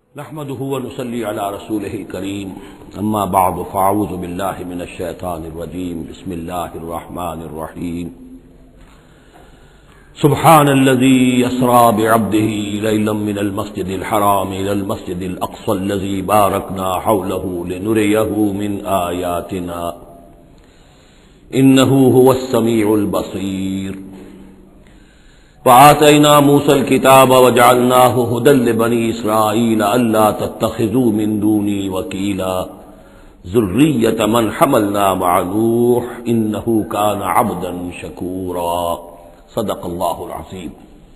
نحمده ونصلي على رسوله الكريم اما بعد فاعوذ بالله من الشيطان الرجيم بسم الله الرحمن الرحيم سبحان الذي يسرى بعبده ليلا من المسجد الحرام إلى المسجد الأقصى الذي باركنا حوله لنريه من آياتنا إنه هو السميع البصير وآتينا موسى الكتاب وجعلناه هدى لبني إسرائيل ألا تتخذوا من دوني وكيلا ذرية من حملنا مع نوح إنه كان عبدا شكورا صدق اللہ العظیم۔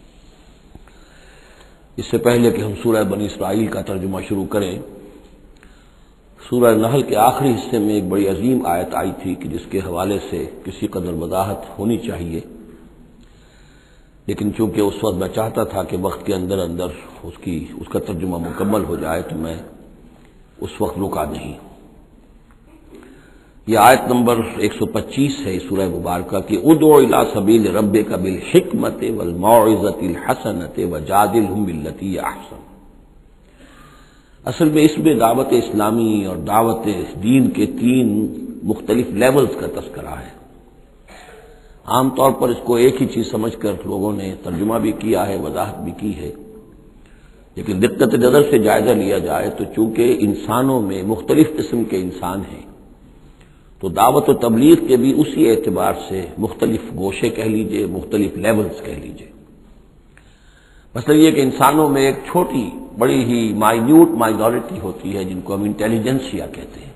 اس سے پہلے کہ ہم سورہ بنی اسرائیل کا ترجمہ شروع کریں، سورہ نحل کے آخری حصے میں ایک بڑی عظیم آیت آئی تھی کہ جس کے حوالے سے کسی قدر وضاحت ہونی چاہیے، لیکن چونکہ اس وقت میں چاہتا تھا کہ وقت کے اندر اس کا ترجمہ مکمل ہو جائے تو میں اس وقت رکا نہیں۔ یہ آیت نمبر 125 ہے سورہ مبارکہ کی ادعو الی سبیل ربک بالحکمۃ والموعظۃ الحسنۃ وجادلھم باللتی ہی احسن۔ اصل میں اس میں دعوت اسلامی اور دعوت دین کے 3 مختلف لیولز کا تذکرہ ہے۔ عام طور پر اس کو ایک ہی چیز سمجھ کر لوگوں نے ترجمہ بھی کیا ہے، وضاحت بھی کی ہے، لیکن دقت نظر سے جائزہ لیا جائے تو چونکہ انسانوں میں مختلف قسم کے انسان ہیں تو دعوت و تبلیغ کے بھی اسی اعتبار سے مختلف گوشے کہہ لیجئے، مختلف لیولز کہہ لیجئے۔ مثلا یہ کہ انسانوں میں ایک چھوٹی بڑی ہی مائنیوٹ مائنورٹی ہوتی ہے جن کو ہم انٹیلیجنسیا کہتے ہیں۔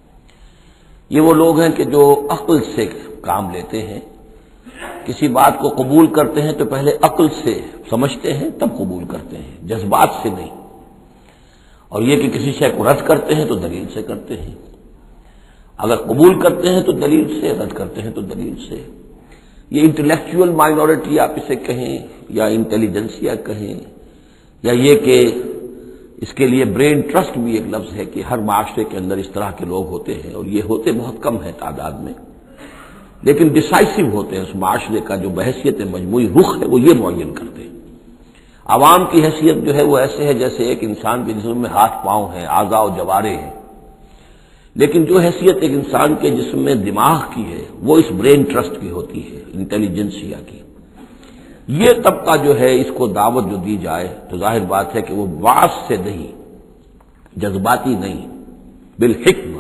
یہ وہ لوگ ہیں کہ جو عقل سے کام لیتے ہیں، کسی بات کو قبول کرتے ہیں تو پہلے عقل سے سمجھتے ہیں تب قبول کرتے ہیں، جذبات سے نہیں۔ اور یہ کہ کسی شے کو رد کرتے ہیں تو دلیل سے کرتے ہیں، اگر قبول کرتے ہیں تو دلیل سے، رد کرتے ہیں تو دلیل سے۔ یہ انٹلیکچوئل مائنورٹی آپ اسے کہیں یا انٹیلیجنسیا کہیں، یا یہ کہ اس کے لیے برین ٹرسٹ بھی ایک لفظ ہے کہ ہر معاشرے کے اندر اس طرح کے لوگ ہوتے ہیں، اور یہ ہوتے بہت کم ہیں تعداد میں، لیکن ڈیسائسو ہوتے ہیں۔ اس معاشرے کا جو بحیثیت مجموعی رخ ہے وہ یہ معین کرتے ہیں۔ عوام کی حیثیت جو ہے وہ ایسے ہے جیسے ایک انسان کے جسم میں ہاتھ پاؤں ہیں، اعضاء و جوارے ہیں، لیکن جو حیثیت ایک انسان کے جسم میں دماغ کی ہے وہ اس برین ٹرسٹ کی ہوتی ہے، انٹیلیجنسیا کی۔ یہ طبقہ جو ہے اس کو دعوت جو دی جائے تو ظاہر بات ہے کہ وہ واعظ سے نہیں، جذباتی نہیں، بالحکمہ،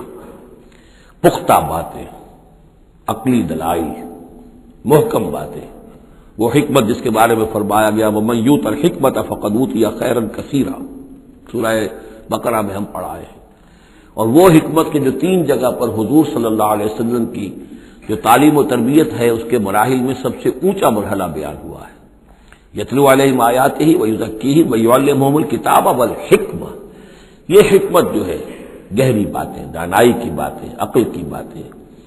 پختہ باتیں، عقلی دلائل، محکم باتیں، وہ حکمت جس کے بارے میں فرمایا گیا وَمَن یُؤْتَ الْحِکْمَةَ فَقَدْ أُوتِیَ خَیْرًا کَثِیرًا، سورہ بقرہ میں ہم پڑھا ہے۔ اور وہ حکمت کے جو 3 جگہ پر حضور صلی اللہ علیہ وسلم کی جو تعلیم و تربیت ہے اس کے مراحل میں سب سے اونچا مرحلہ بیان ہوا ہے، یتلو علیہم آیاتہ ویزکیہم ویعلمہم الکتاب والحکمہ۔ یہ حکمت جو ہے گہری باتیں، دانائی کی باتیں، عقل کی باتیں،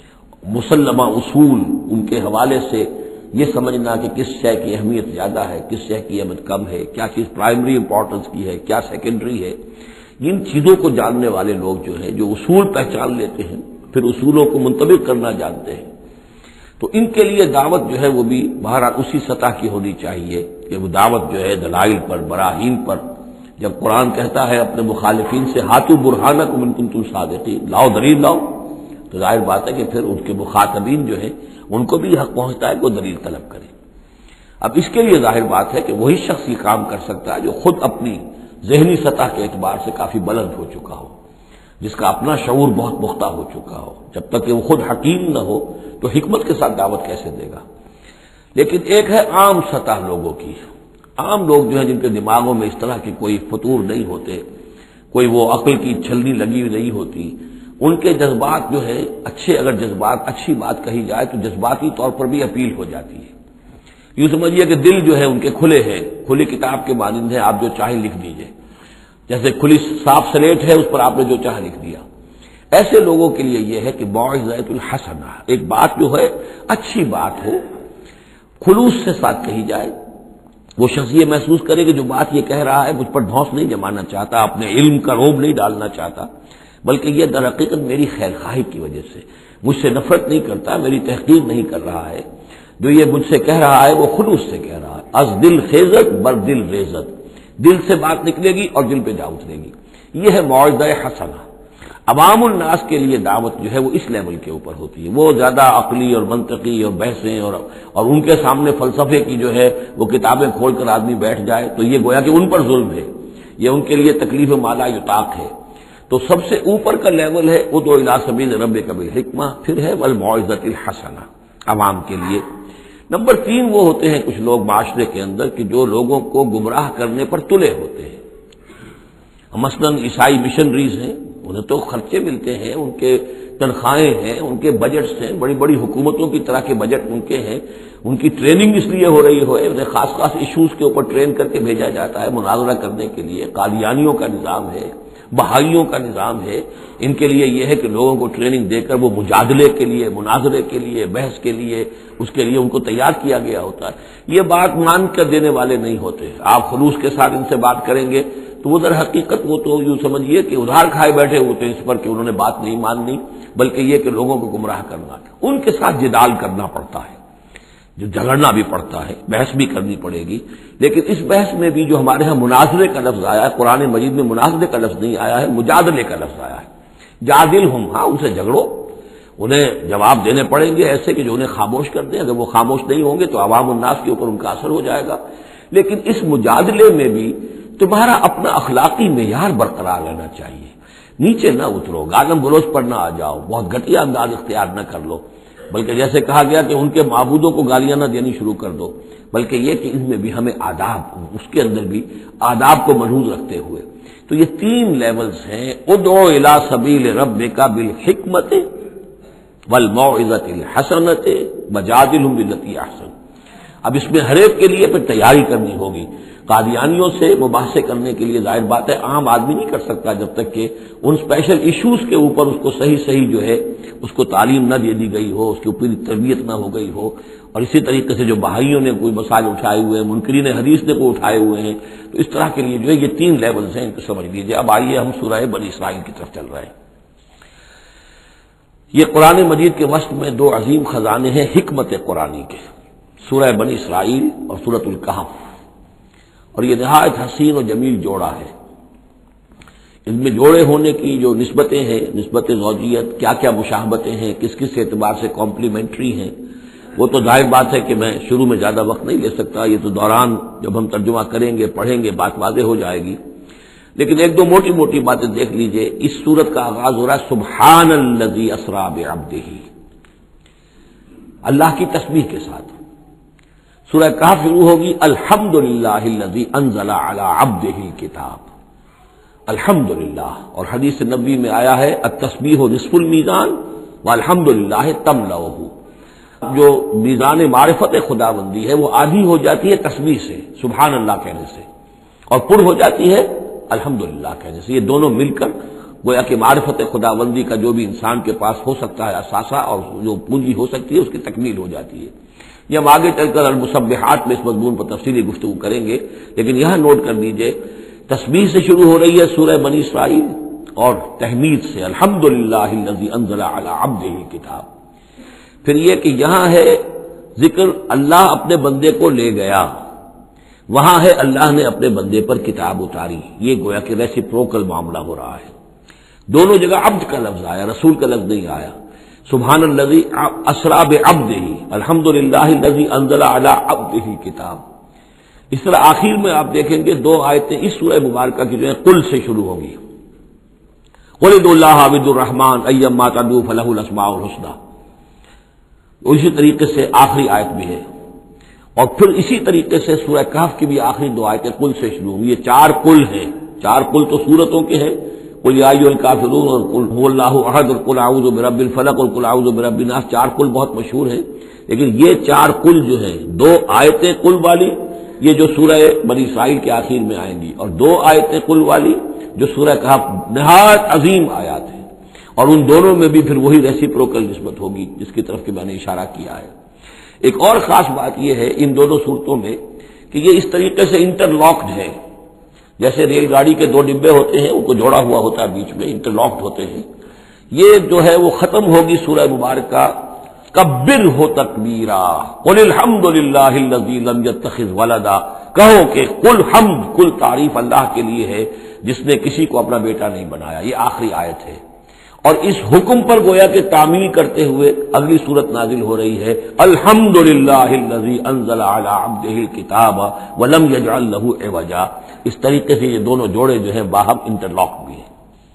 مسلمہ اصول، ان کے حوالے سے یہ سمجھنا کہ کس شے کی اہمیت زیادہ ہے، کس شے کی اہمیت کم ہے، کیا چیز پرائمری امپورٹنس کی ہے، کیا سیکنڈری ہے۔ ان چیزوں کو جاننے والے لوگ جو ہیں، جو اصول پہچان لیتے ہیں، پھر اصولوں کو منطبق کرنا جانتے ہیں، تو ان کے لیے دعوت جو ہے وہ بھی بہرحال اسی سطح کی ہونی چاہیے کہ وہ دعوت جو ہے دلائل پر، براہین پر۔ جب قرآن کہتا ہے اپنے مخالفین سے ہاتھو برہانکم ان کنتم صادقین، لاؤ دلیل لاؤ، تو ظاہر بات ہے کہ پھر ان کے مخاطبین جو ہیں ان کو بھی حق پہنچتا ہے کہ وہ دلیل طلب کریں۔ اب اس کے لیے ظاہر بات ہے کہ وہی شخص یہ کام کر سکتا ہے جو خود اپنی ذہنی سطح کے اعتبار سے کافی بلند ہو چکا ہو، جس کا اپنا شعور بہت پختہ ہو چکا ہو۔ جب تک کہ وہ خود حکیم نہ ہو تو حکمت کے ساتھ دعوت کیسے دے گا؟ لیکن ایک ہے عام سطح لوگوں کی، عام لوگ جو ہیں جن کے دماغوں میں اس طرح کے کوئی فطور نہیں ہوتے، کوئی وہ عقل کی چھلنی لگی ہوئی نہیں ہوتی، ان کے جذبات جو ہے اچھے، اگر جذبات اچھی بات کہی جائے تو جذباتی طور پر بھی اپیل ہو جاتی ہے۔ یوں سمجھیے کہ دل جو ہے ان کے کھلے ہیں، کھلی کتاب کے مانند ہے، آپ جو چاہیں لکھ دیجئے، جیسے کھلی صاف سلیٹ ہے اس پر آپ نے جو چاہا لکھ دیا۔ ایسے لوگوں کے لیے یہ ہے کہ موعظۃ الحسنہ، ایک بات جو ہے اچھی بات ہو، خلوص سے ساتھ کہی جائے، وہ شخص یہ محسوس کرے کہ جو بات یہ کہہ رہا ہے مجھ پر دھونس نہیں جمانا چاہتا، اپنے علم کا روب نہیں ڈالنا چاہتا، بلکہ یہ در حقیقت میری خیر خواہی کی وجہ سے مجھ سے نفرت نہیں کرتا، میری تحقیر نہیں کر رہا ہے، جو یہ مجھ سے کہہ رہا ہے وہ خلوص سے کہہ رہا ہے۔ از دل خیزت بر دل ریزت، دل سے بات نکلے گی اور دل پہ جا اترے گی. یہ ہے موعظہ حسنہ. عوام الناس کے لیے دعوت جو ہے وہ اس لیول کے اوپر ہوتی ہے. وہ زیادہ عقلی اور منطقی اور بحثیں اور ان کے سامنے فلسفے کی جو ہے وہ کتابیں کھول کر آدمی بیٹھ جائے تو یہ گویا کہ ان پر ظلم ہے، یہ ان کے لیے تکلیف مالا یطاق ہے. تو سب سے اوپر کا لیول ہے ادعو الی سبیل ربک بالحکمہ، پھر ہے والموعظۃ الحسنہ عوام کے لیے. نمبر 3 وہ ہوتے ہیں کچھ لوگ معاشرے کے اندر کہ جو لوگوں کو گمراہ کرنے پر تلے ہوتے ہیں. مثلاً عیسائی مشنریز ہیں، انہیں تو خرچے ملتے ہیں، ان کے تنخواہیں ہیں، ان کے بجٹس ہیں، بڑی بڑی حکومتوں کی طرح کے بجٹ ان کے ہیں. ان کی ٹریننگ اس لیے ہو رہی ہے، انہیں خاص خاص ایشوز کے اوپر ٹرین کر کے بھیجا جاتا ہے مناظرہ کرنے کے لیے. قادیانیوں کا نظام ہے، بہائیوں کا نظام ہے. ان کے لیے یہ ہے کہ لوگوں کو ٹریننگ دے کر وہ مجادلے کے لیے، مناظرے کے لیے، بحث کے لیے، اس کے لیے ان کو تیار کیا گیا ہوتا ہے. یہ بات مان کر دینے والے نہیں ہوتے. آپ خلوص کے ساتھ ان سے بات کریں گے تو وہ در حقیقت وہ تو یوں سمجھیے کہ ادھار کھائے بیٹھے ہوتے ہیں اس پر کہ انہوں نے بات نہیں ماننی، بلکہ یہ کہ لوگوں کو گمراہ کرنا. ان کے ساتھ جدال کرنا پڑتا ہے، جو جھگڑنا بھی پڑتا ہے، بحث بھی کرنی پڑے گی. لیکن اس بحث میں بھی جو ہمارے ہاں مناظرے کا لفظ آیا ہے، قرآن مجید میں مناظرے کا لفظ نہیں آیا ہے، مجادلے کا لفظ آیا ہے. جادلہم، ہاں ان سے جھگڑو، انہیں جواب دینے پڑیں گے ایسے کہ جو انہیں خاموش کر دیں. اگر وہ خاموش نہیں ہوں گے تو عوام الناس کے اوپر ان کا اثر ہو جائے گا. لیکن اس مجادلے میں بھی تمہارا اپنا اخلاقی معیار برقرار رہنا چاہیے. نیچے نہ اترو، گالم گلوچ پر نہ آ جاؤ، بہت گھٹیا انداز اختیار نہ کر لو، بلکہ جیسے کہا گیا کہ ان کے معبودوں کو گالیاں نہ دینی شروع کر دو، بلکہ یہ کہ ان میں بھی ہمیں آداب، اس کے اندر بھی آداب کو ملحوظ رکھتے ہوئے. تو یہ 3 لیولز ہیں. ادعو الی سبیل ربک بالحکمۃ والموعظۃ الحسنۃ وجادلھم باللتی احسن. اب اس میں ہر ایک کے لیے پھر تیاری کرنی ہوگی. قادیانیوں سے مباحثے کرنے کے لیے ظاہر بات ہے عام آدمی نہیں کر سکتا جب تک کہ ان اسپیشل ایشوز کے اوپر اس کو صحیح جو ہے اس کو تعلیم نہ دے دی گئی ہو، اس کی اوپر تربیت نہ ہو گئی ہو. اور اسی طریقے سے جو بہائیوں نے کوئی مسائل اٹھائے ہوئے ہیں، منکرین حدیث نے کوئی اٹھائے ہوئے ہیں، تو اس طرح کے لیے جو ہے یہ 3 لیولز ہیں، ان کو سمجھ لیجیے. اب آئیے ہم سورہ بنی اسرائیل کی طرف چل رہے ہیں. یہ قرآن مجید کے وسط میں 2 عظیم خزانے ہیں حکمت قرآنی کے، سورہ بنی اسرائیل اور سورۃ الکہف. اور یہ نہایت حسین و جمیل جوڑا ہے. ان میں جوڑے ہونے کی جو نسبتیں ہیں، نسبت زوجیت، کیا کیا مشابہتیں ہیں، کس کس اعتبار سے کمپلیمنٹری ہیں، وہ تو ظاہر بات ہے کہ میں شروع میں زیادہ وقت نہیں لے سکتا. یہ تو دوران جب ہم ترجمہ کریں گے، پڑھیں گے، بات واضح ہو جائے گی. لیکن 1-2 موٹی موٹی باتیں دیکھ لیجئے. اس سورت کا آغاز ہو رہا ہے سبحان الذی اسری بعبدہ، اللہ کی تسبیح کے ساتھ. سورہ کہف شروع ہوگی الحمدللہ الذی انزل علی عبدہ الکتاب. الحمدللہ، اور حدیث نبوی میں آیا ہے التسبیح نصف المیزان والحمدللہ تملؤہ. جو میزان معرفت خداوندی ہے وہ آدھی ہو جاتی ہے تسبیح سے، سبحان اللہ کہنے سے، اور پر ہو جاتی ہے الحمدللہ کہنے سے. یہ دونوں مل کر گویا کہ معرفت خداوندی کا جو بھی انسان کے پاس ہو سکتا ہے اثاثہ اور جو پونجی ہو سکتی ہے اس کی تکمیل ہو جاتی ہے. یہ ہم آگے چل کر المسبحات میں اس مضمون پر تفصیلی گفتگو کریں گے. لیکن یہاں نوٹ کر دیجئے تسبیح سے شروع ہو رہی ہے سورہ بنی اسرائیل اور تحمید سے الحمدللہ الذی انزل علی عبدہ الکتاب. پھر یہ کہ یہاں ہے ذکر اللہ اپنے بندے کو لے گیا، وہاں ہے اللہ نے اپنے بندے پر کتاب اتاری. یہ گویا کہ ریسیپروکل معاملہ ہو رہا ہے. دونوں جگہ عبد کا لفظ آیا، رسول کا لفظ نہیں آیا. سبحان الذی اسری بعبدہ الحمدللہ الذی انزل علی عبدہ الکتاب. اس طرح آخر میں آپ دیکھیں گے 2 آیتیں اس سورہ مبارکہ کی جو ہے قل سے شروع ہوگی. قل ادعوا اللہ او ادعوا الرحمن ایما تدعوا فلہ الاسماء الحسنی. اسی طریقے سے آخری آیت بھی ہے. اور پھر اسی طریقے سے سورہ کہف کی بھی آخری 2 آیتیں قل سے شروع ہوئی. یہ 4 قل ہیں. 4 قل تو سورتوں کے ہیں، قل یا ایھا الکافرون اور قل هو اللہ احد اور قل اعوذ برب الفلق اور قل اعوذ برب الناس. 4 قل بہت مشہور ہیں. لیکن یہ 4 قل جو ہیں، 2 آیتیں قل والی یہ جو سورہ بنی اسرائیل کے آخر میں آئیں گی، اور 2 آیتیں قل والی جو سورہ کہف نہایت عظیم آیات ہیں. اور ان دونوں میں بھی پھر وہی ریسیپروکل نسبت ہوگی جس کی طرف کہ میں نے اشارہ کیا ہے. ایک اور خاص بات یہ ہے ان دونوں صورتوں میں کہ یہ اس طریقے سے انٹرلاکڈ ہے، جیسے ریل گاڑی کے 2 ڈبے ہوتے ہیں ان کو جوڑا ہوا ہوتا ہے بیچ میں، انٹرلاکڈ ہوتے ہیں. یہ جو ہے وہ ختم ہوگی سورہ مبارکہ کبرہ تکبیرا قل الحمدللہ الذی لم یتخذ ولدا کہو کہ کل حمد، کل تعریف اللہ کے لیے ہے جس نے کسی کو اپنا بیٹا نہیں بنایا. یہ آخری آیت ہے. اور اس حکم پر گویا کہ تعمیل کرتے ہوئے اگلی صورت نازل ہو رہی ہے، الحمدللہ الذی انزل علی عبدہ الکتاب ولم یجعل لہ عوجا. اس طریقے سے یہ دونوں جوڑے جو ہیں باہم انٹرلاک بھی ہیں.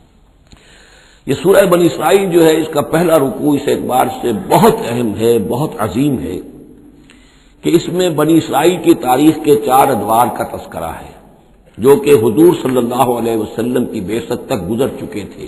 یہ سورہ بنی اسرائیل جو ہے اس کا پہلا رکوع اس اعتبار سے بہت اہم ہے، بہت عظیم ہے کہ اس میں بنی اسرائیل کی تاریخ کے 4 ادوار کا تذکرہ ہے جو کہ حضور صلی اللہ علیہ وسلم کی بعثت تک گزر چکے تھے.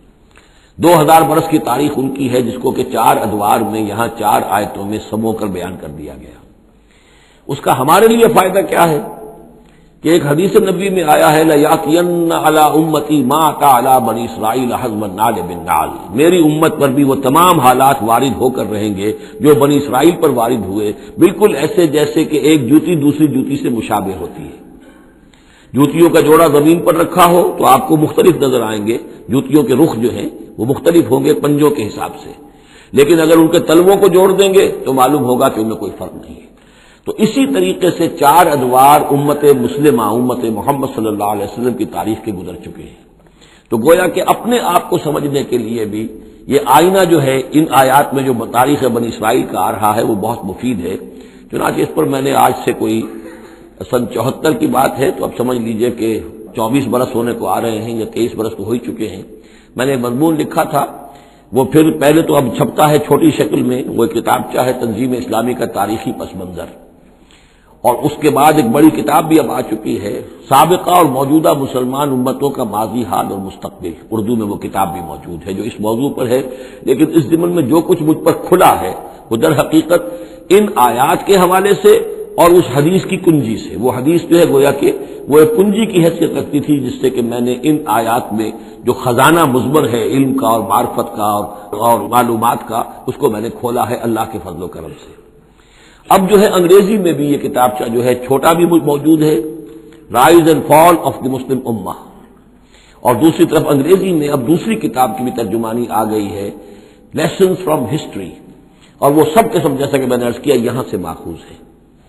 2000 برس کی تاریخ ان کی ہے جس کو کہ 4 ادوار میں یہاں 4 آیتوں میں سمو کر بیان کر دیا گیا. اس کا ہمارے لیے فائدہ کیا ہے کہ ایک حدیث نبوی میں آیا ہے لَيَأْتِيَنَّ عَلَىٰ أُمَّتِي مَا أَتَىٰ عَلَىٰ بَنِي إِسْرَائِيلَ حَزْمَ النَّعْلِ بِالنَّعْلِ. میری امت پر بھی وہ تمام حالات وارد ہو کر رہیں گے جو بنی اسرائیل پر وارد ہوئے، بالکل ایسے جیسے کہ ایک جوتی دوسری جوتی سے مشابہ ہوتی ہے. جوتیوں کا جوڑا زمین پر رکھا ہو تو آپ کو مختلف نظر آئیں گے، جوتیوں کے رخ جو ہیں وہ مختلف ہوں گے پنجوں کے حساب سے، لیکن اگر ان کے تلووں کو جوڑ دیں گے تو معلوم ہوگا کہ ان میں کوئی فرق نہیں ہے. تو اسی طریقے سے 4 ادوار امت مسلمہ، امت محمد صلی اللہ علیہ وسلم کی تاریخ کے گزر چکے ہیں. تو گویا کہ اپنے آپ کو سمجھنے کے لیے بھی یہ آئینہ جو ہے ان آیات میں جو تاریخ بنی اسرائیل کا آ رہا ہے وہ بہت مفید ہے. چنانچہ اس پر میں نے آج سے کوئی سن 74 کی بات ہے تو اب سمجھ لیجئے کہ 24 برس ہونے کو آ رہے ہیں یا 23 برس تو ہو ہی چکے ہیں. میں نے مضمون لکھا تھا، وہ پھر پہلے تو اب چھپتا ہے چھوٹی شکل میں، وہ کتابچہ ہے تنظیم اسلامی کا تاریخی پس منظر، اور اس کے بعد ایک بڑی کتاب بھی اب آ چکی ہے، سابقہ اور موجودہ مسلمان امتوں کا ماضی، حال اور مستقبل. اردو میں وہ کتاب بھی موجود ہے جو اس موضوع پر ہے، لیکن اس ضمن میں جو کچھ مجھ پر کھلا ہے وہ در حقیقت ان آیات کے حوالے سے اور اس حدیث کی کنجی سے. وہ حدیث جو ہے گویا کہ وہ ایک کنجی کی حیثیت رکھتی تھی جس سے کہ میں نے ان آیات میں جو خزانہ مضمر ہے علم کا اور معرفت کا اور معلومات کا، اس کو میں نے کھولا ہے اللہ کے فضل و کرم سے. اب جو ہے انگریزی میں بھی یہ کتابچہ جو ہے چھوٹا بھی موجود ہے، rise and fall of the Muslim امہ، اور دوسری طرف انگریزی میں اب دوسری کتاب کی بھی ترجمانی آ گئی ہے، لیسنز فرام ہسٹری، اور وہ سب کے سب جیسا کہ میں نے عرض کیا یہاں سے ماخوذ ہے.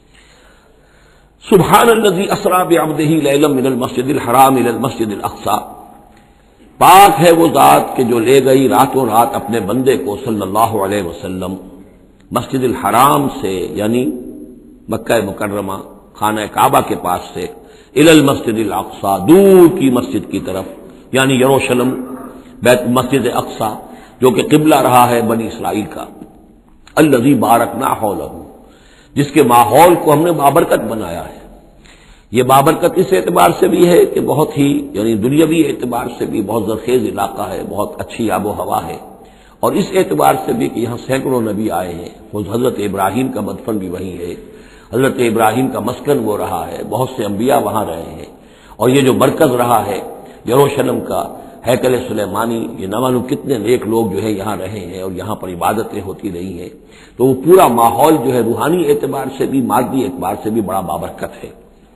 سبحان الذی اسری بعبدہ لیلا من المسجد الحرام الی المسجد الاقصی. پاک ہے وہ ذات کہ جو لے گئی راتوں رات اپنے بندے کو صلی اللہ علیہ وسلم مسجد الحرام سے، یعنی مکہ مکرمہ خانہ کعبہ کے پاس سے، الی المسجد الاقصی، دور کی مسجد کی طرف، یعنی یروشلم بیت مسجد اقصی جو کہ قبلہ رہا ہے بنی اسرائیل کا، الذی بارکنا حولہ، جس کے ماحول کو ہم نے بابرکت بنایا ہے. یہ بابرکت اس اعتبار سے بھی ہے کہ بہت ہی یعنی دنیاوی اعتبار سے بھی بہت زرخیز علاقہ ہے، بہت اچھی آب و ہوا ہے، اور اس اعتبار سے بھی کہ یہاں سینکڑوں نبی آئے ہیں. حضرت ابراہیم کا مدفن بھی وہیں ہے، حضرت ابراہیم کا مسکن وہ رہا ہے، بہت سے انبیاء وہاں رہے ہیں، اور یہ جو مرکز رہا ہے یروشلم کا، ہیکل سلیمانی، یہ نہ معلوم کتنے نیک لوگ جو ہے یہاں رہے ہیں اور یہاں پر عبادتیں ہوتی رہی ہیں. تو وہ پورا ماحول جو ہے روحانی اعتبار سے بھی مادی اعتبار سے بھی بڑا بابرکت ہے.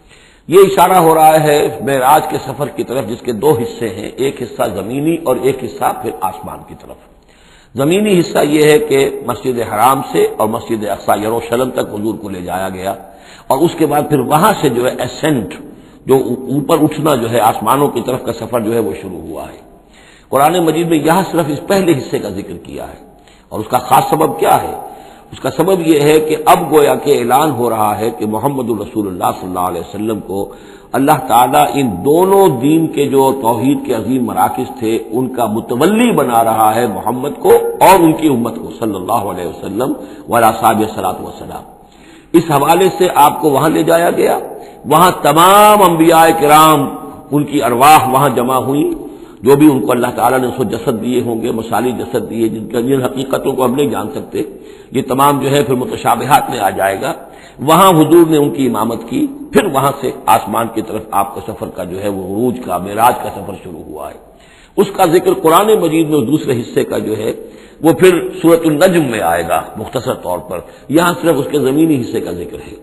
یہ اشارہ ہو رہا ہے معراج کے سفر کی طرف جس کے 2 حصے ہیں، ایک حصہ زمینی اور ایک حصہ پھر آسمان کی طرف. زمینی حصہ یہ ہے کہ مسجد حرام سے اور مسجد اقصی یروشلم تک حضور کو لے جایا گیا، اور اس کے بعد پھر وہاں سے جو ہے اسینٹ، جو اوپر اٹھنا جو ہے آسمانوں کی طرف کا سفر جو ہے وہ شروع ہوا ہے. قرآن مجید میں یہاں صرف اس پہلے حصے کا ذکر کیا ہے، اور اس کا خاص سبب کیا ہے؟ اس کا سبب یہ ہے کہ اب گویا کہ اعلان ہو رہا ہے کہ محمد الرسول اللہ صلی اللہ علیہ وسلم کو اللہ تعالیٰ ان دونوں دین کے جو توحید کے عظیم مراکز تھے ان کا متولی بنا رہا ہے محمد کو اور ان کی امت کو صلی اللہ علیہ وسلم وعلی صحابہ صلاۃ وسلام. اس حوالے سے آپ کو وہاں لے جایا گیا، وہاں تمام انبیاء کرام ان کی ارواح وہاں جمع ہوئی، جو بھی ان کو اللہ تعالیٰ نے سو جسد دیے ہوں گے، مثالی جسد دیے جن حقیقتوں کو ہم نہیں جان سکتے، یہ تمام جو ہے پھر متشابہات میں آ جائے گا. وہاں حضور نے ان کی امامت کی، پھر وہاں سے آسمان کی طرف آپ کا سفر کا جو ہے وہ عروج کا معراج کا سفر شروع ہوا ہے. اس کا ذکر قرآن مجید میں دوسرے حصے کا جو ہے وہ پھر سورۃ النجم میں آئے گا مختصر طور پر، یہاں صرف اس کے زمینی حصے کا ذکر ہے.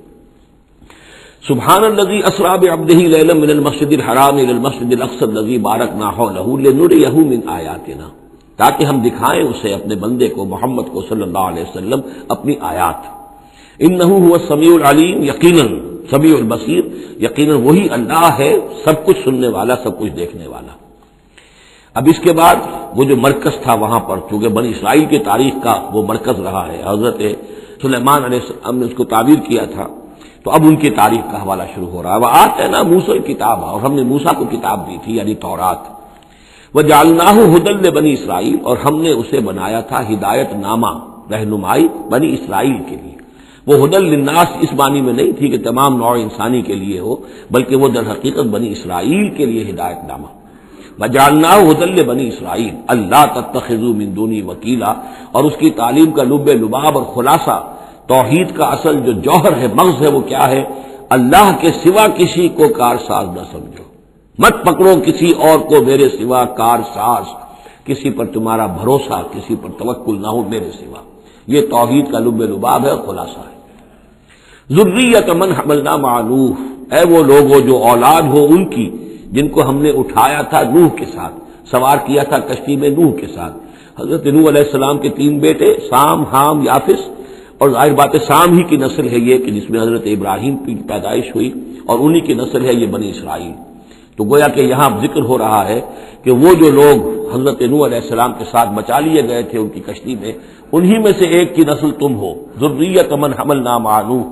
سبحان الذی اسری بعبدہ لیلا من المسجد الحرام الی المسجد الاقصی الذی بارکنا حولہ لنریہ من آیاتنا، تاکہ ہم دکھائیں اسے اپنے بندے کو محمد کو صلی اللہ علیہ وسلم اپنی آیات. انہ هو السمیع العلیم، یقیناً سمیع البصیر، یقیناً وہی اللہ ہے سب کچھ سننے والا، سب کچھ دیکھنے والا۔ اب اس کے بعد وہ جو مرکز تھا وہاں پر، چونکہ بنی اسرائیل کی تاریخ کا وہ مرکز رہا ہے، حضرت سلیمان علیہ السلام نے اس کو تعبیر کیا تھا، تو اب ان کی تاریخ کا حوالہ شروع ہو رہا ہے۔ وآتینا موسیٰ الکتاب، اور ہم نے موسیٰ کو کتاب دی تھی یعنی تورات، وجعلناہ ھدی لبنی اسرائیل، اور ہم نے اسے بنایا تھا ہدایت نامہ، رہنمائی بنی اسرائیل کے لیے۔ وہ ھدی للناس اس معنی میں نہیں تھی کہ تمام نوع انسانی کے لیے ہو، بلکہ وہ در حقیقت بنی اسرائیل کے لیے ہدایت نامہ۔ وجعلناہ ھدی لبنی اسرائیل اللہ تتخذوا من دونی وکیلا، اور اس کی تعلیم کا لب لباب اور خلاصہ، توحید کا اصل جو جوہر ہے، مغز ہے، وہ کیا ہے؟ اللہ کے سوا کسی کو کارساز نہ سمجھو، مت پکڑو کسی اور کو میرے سوا کارساز، کسی پر تمہارا بھروسہ، کسی پر توکل نہ ہو میرے سوا۔ یہ توحید کا لب لباب ہے، خلاصہ ہے۔ ذریۃ من حملنا مع نوح، اے وہ لوگ ہو جو اولاد ہو ان کی جن کو ہم نے اٹھایا تھا نوح کے ساتھ، سوار کیا تھا کشتی میں نوح کے ساتھ۔ حضرت نوح علیہ السلام کے 3 بیٹے، سام، حام، یافس، اور ظاہر بات ہے سام ہی کی نسل ہے یہ کہ جس میں حضرت ابراہیم کی پیدائش ہوئی، اور انہی کی نسل ہے یہ بنی اسرائیل۔ تو گویا کہ یہاں ذکر ہو رہا ہے کہ وہ جو لوگ حضرت نوح علیہ السلام کے ساتھ بچا لیے گئے تھے ان کی کشتی میں، انہی میں سے ایک کی نسل تم ہو۔ ذریۃ من حملنا مع نوح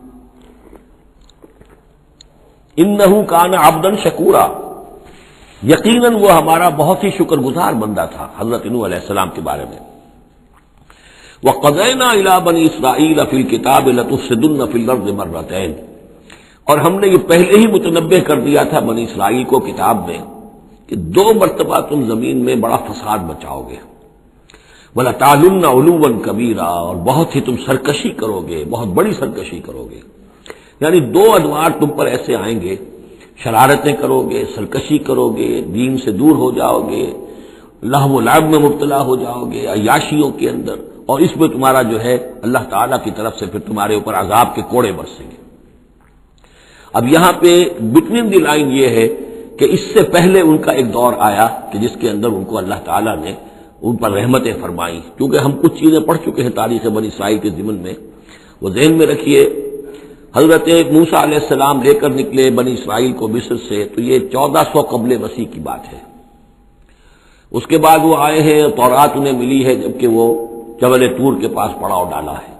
انہ کان عبدا شکورا، یقیناً وہ ہمارا بہت ہی شکر گزار بندہ تھا حضرت نوح علیہ السلام کے بارے میں۔ وَقَضَيْنَا إِلَىٰ بَنِي إِسْرَائِيلَ فِي الْكِتَابِ لَتُفْسِدُنَّ فِي الْأَرْضِ مَرَّتَيْنِ، اور ہم نے یہ پہلے ہی متنبہ کر دیا تھا بنی اسرائیل کو کتاب میں کہ 2 مرتبہ تم زمین میں بڑا فساد مچاؤ گے، وَلَتَعْلُنَّ عُلُوًّا كَبِيرًا، اور بہت ہی تم سرکشی کرو گے، بہت بڑی سرکشی کرو گے۔ یعنی 2 ادوار تم پر ایسے آئیں گے، شرارتیں کرو گے، سرکشی کرو گے، دین سے دور ہو جاؤ گے، لہو و لعب میں مبتلا ہو جاؤ گے، عیاشیوں کے اندر، اور اس میں تمہارا جو ہے اللہ تعالیٰ کی طرف سے پھر تمہارے اوپر عذاب کے کوڑے برسیں گے۔ اب یہاں پہ بٹوین دی لائن یہ ہے کہ اس سے پہلے ان کا ایک دور آیا کہ جس کے اندر ان کو اللہ تعالیٰ نے ان پر رحمتیں فرمائیں، کیونکہ ہم کچھ چیزیں پڑھ چکے ہیں تاریخ بنی اسرائیل کے ضمن میں، وہ ذہن میں رکھیے۔ حضرت موسیٰ علیہ السلام لے کر نکلے بنی اسرائیل کو مصر سے، تو یہ 1400 قبل مسیح کی بات ہے۔ اس کے بعد وہ آئے ہیں، تورات انہیں ملی ہے جبکہ وہ جبل طور کے پاس پڑاؤ ڈالا ہے۔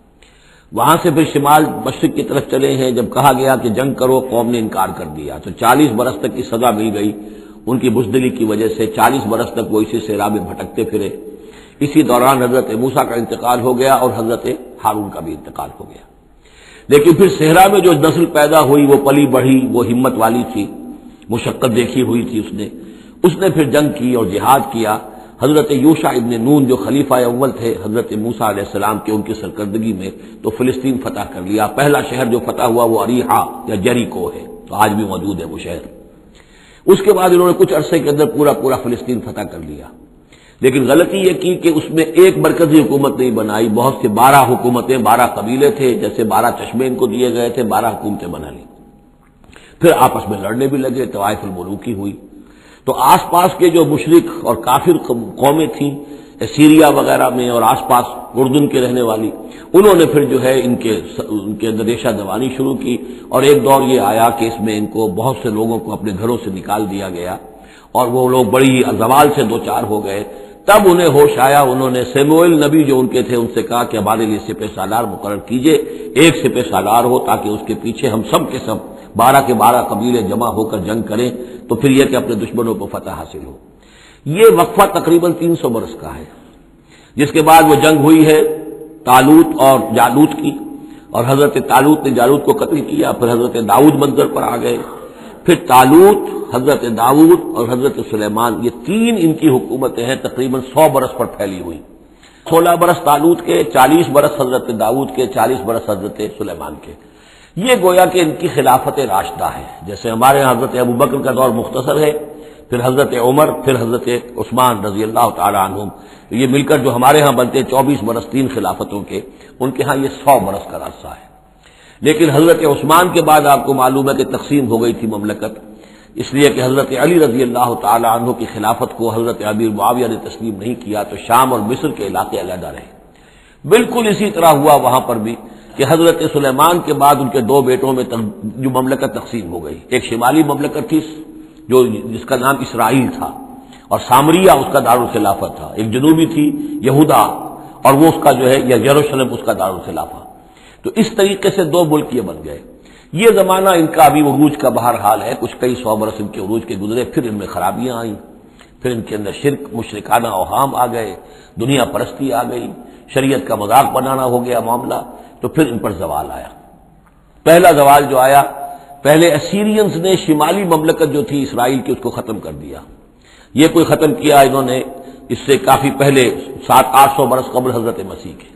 وہاں سے پھر شمال مشرق کی طرف چلے ہیں، جب کہا گیا کہ جنگ کرو قوم نے انکار کر دیا، تو 40 برس تک کی سزا مل گئی ان کی بزدلی کی وجہ سے، 40 برس تک وہ اسی صحرا میں بھٹکتے پھرے۔ اسی دوران حضرت موسیٰ کا انتقال ہو گیا اور حضرت ہارون کا بھی انتقال ہو گیا۔ لیکن پھر صحرا میں جو نسل پیدا ہوئی وہ پلی بڑھی، وہ ہمت والی تھی، مشقت دیکھی ہوئی تھی اس نے پھر جنگ کی اور جہاد کیا۔ حضرت یوشع ابن نون جو خلیفہ اول تھے حضرت موسیٰ علیہ السلام کے، ان کی سرکردگی میں تو فلسطین فتح کر لیا۔ پہلا شہر جو فتح ہوا وہ اریحا یا جریکو ہے، تو آج بھی موجود ہے وہ شہر۔ اس کے بعد انہوں نے کچھ عرصے کے اندر پورا فلسطین فتح کر لیا، لیکن غلطی یہ کی کہ اس میں ایک مرکزی حکومت نہیں بنائی، بہت سے 12 حکومتیں، 12 قبیلے تھے، جیسے 12 چشمے ان کو دیے گئے تھے، 12 حکومتیں بنا لی۔ پھر آپس میں لڑنے بھی لگے، طوائف الملوکی ہوئی۔ تو آس پاس کے جو مشرک اور کافر قومیں تھیں سیریا وغیرہ میں اور آس پاس اردن کے رہنے والی، انہوں نے پھر جو ہے ان کے اندر ریشہ دوانی شروع کی، اور ایک دور یہ آیا کہ اس میں ان کو بہت سے لوگوں کو اپنے گھروں سے نکال دیا گیا، اور وہ لوگ بڑی زوال سے دوچار ہو گئے۔ تب انہیں ہوش آیا، انہوں نے سیموئیل نبی جو ان کے تھے ان سے کہا کہ ہمارے لیے سپہ سالار مقرر کیجئے، ایک سپہ سالار ہو تاکہ اس کے پیچھے ہم سب کے سب 12 کے 12 قبیلے جمع ہو کر جنگ کریں، تو پھر یہ کہ اپنے دشمنوں کو فتح حاصل ہو۔ یہ وقفہ تقریباً 300 برس کا ہے، جس کے بعد وہ جنگ ہوئی ہے طالوت اور جالوت کی، اور حضرت طالوت نے جالوت کو قتل کیا۔ پھر حضرت داؤد منظر پر آ گئے، پھر طالوت، حضرت داؤد اور حضرت سلیمان، یہ 3 ان کی حکومتیں ہیں تقریباً 100 برس پر پھیلی ہوئی۔ 16 برس طالوت کے، 40 برس حضرت داؤد کے، 40 برس حضرت سلیمان کے۔ یہ گویا کہ ان کی خلافت راشدہ ہے، جیسے ہمارے حضرت ابوبکر کا دور مختصر ہے، پھر حضرت عمر، پھر حضرت عثمان رضی اللہ تعالی عنہم، یہ مل کر جو ہمارے ہاں بنتے 24 برس 3 خلافتوں کے، ان کے ہاں یہ 100 برس کا عرصہ ہے۔ لیکن حضرت عثمان کے بعد آپ کو معلوم ہے کہ تقسیم ہو گئی تھی مملکت، اس لیے کہ حضرت علی رضی اللہ تعالی عنہ کی خلافت کو حضرت امیر معاویہ نے تسلیم نہیں کیا، تو شام اور مصر کے علاقے علیحدہ رہے۔ بالکل اسی طرح ہوا وہاں پر بھی کہ حضرت سلیمان کے بعد ان کے دو بیٹوں میں جو مملکت تقسیم ہو گئی، ایک شمالی مملکت تھی جس کا نام اسرائیل تھا اور سامریہ اس کا دارالخلافہ تھا، ایک جنوبی تھی یہودا اور وہ اس کا جو ہے یروشلم اس کا دارالخلافہ۔ تو اس طریقے سے دو ملک یہ بن گئے۔ یہ زمانہ ان کا ابھی عروج کا بہرحال ہے، کچھ کئی سو برس ان کے عروج کے گزرے، پھر ان میں خرابیاں آئیں، پھر ان کے اندر شرک، مشرکانہ اوہام آ گئے، دنیا پرستی آ گئی، شریعت کا مذاق بنانا ہو گیا معاملہ، تو پھر ان پر زوال آیا۔ پہلا زوال جو آیا، پہلے اسیرینز نے شمالی مملکت جو تھی اسرائیل کی اس کو ختم کر دیا۔ یہ کوئی ختم کیا انہوں نے اس سے کافی پہلے 700-800 برس قبل حضرت مسیح کے۔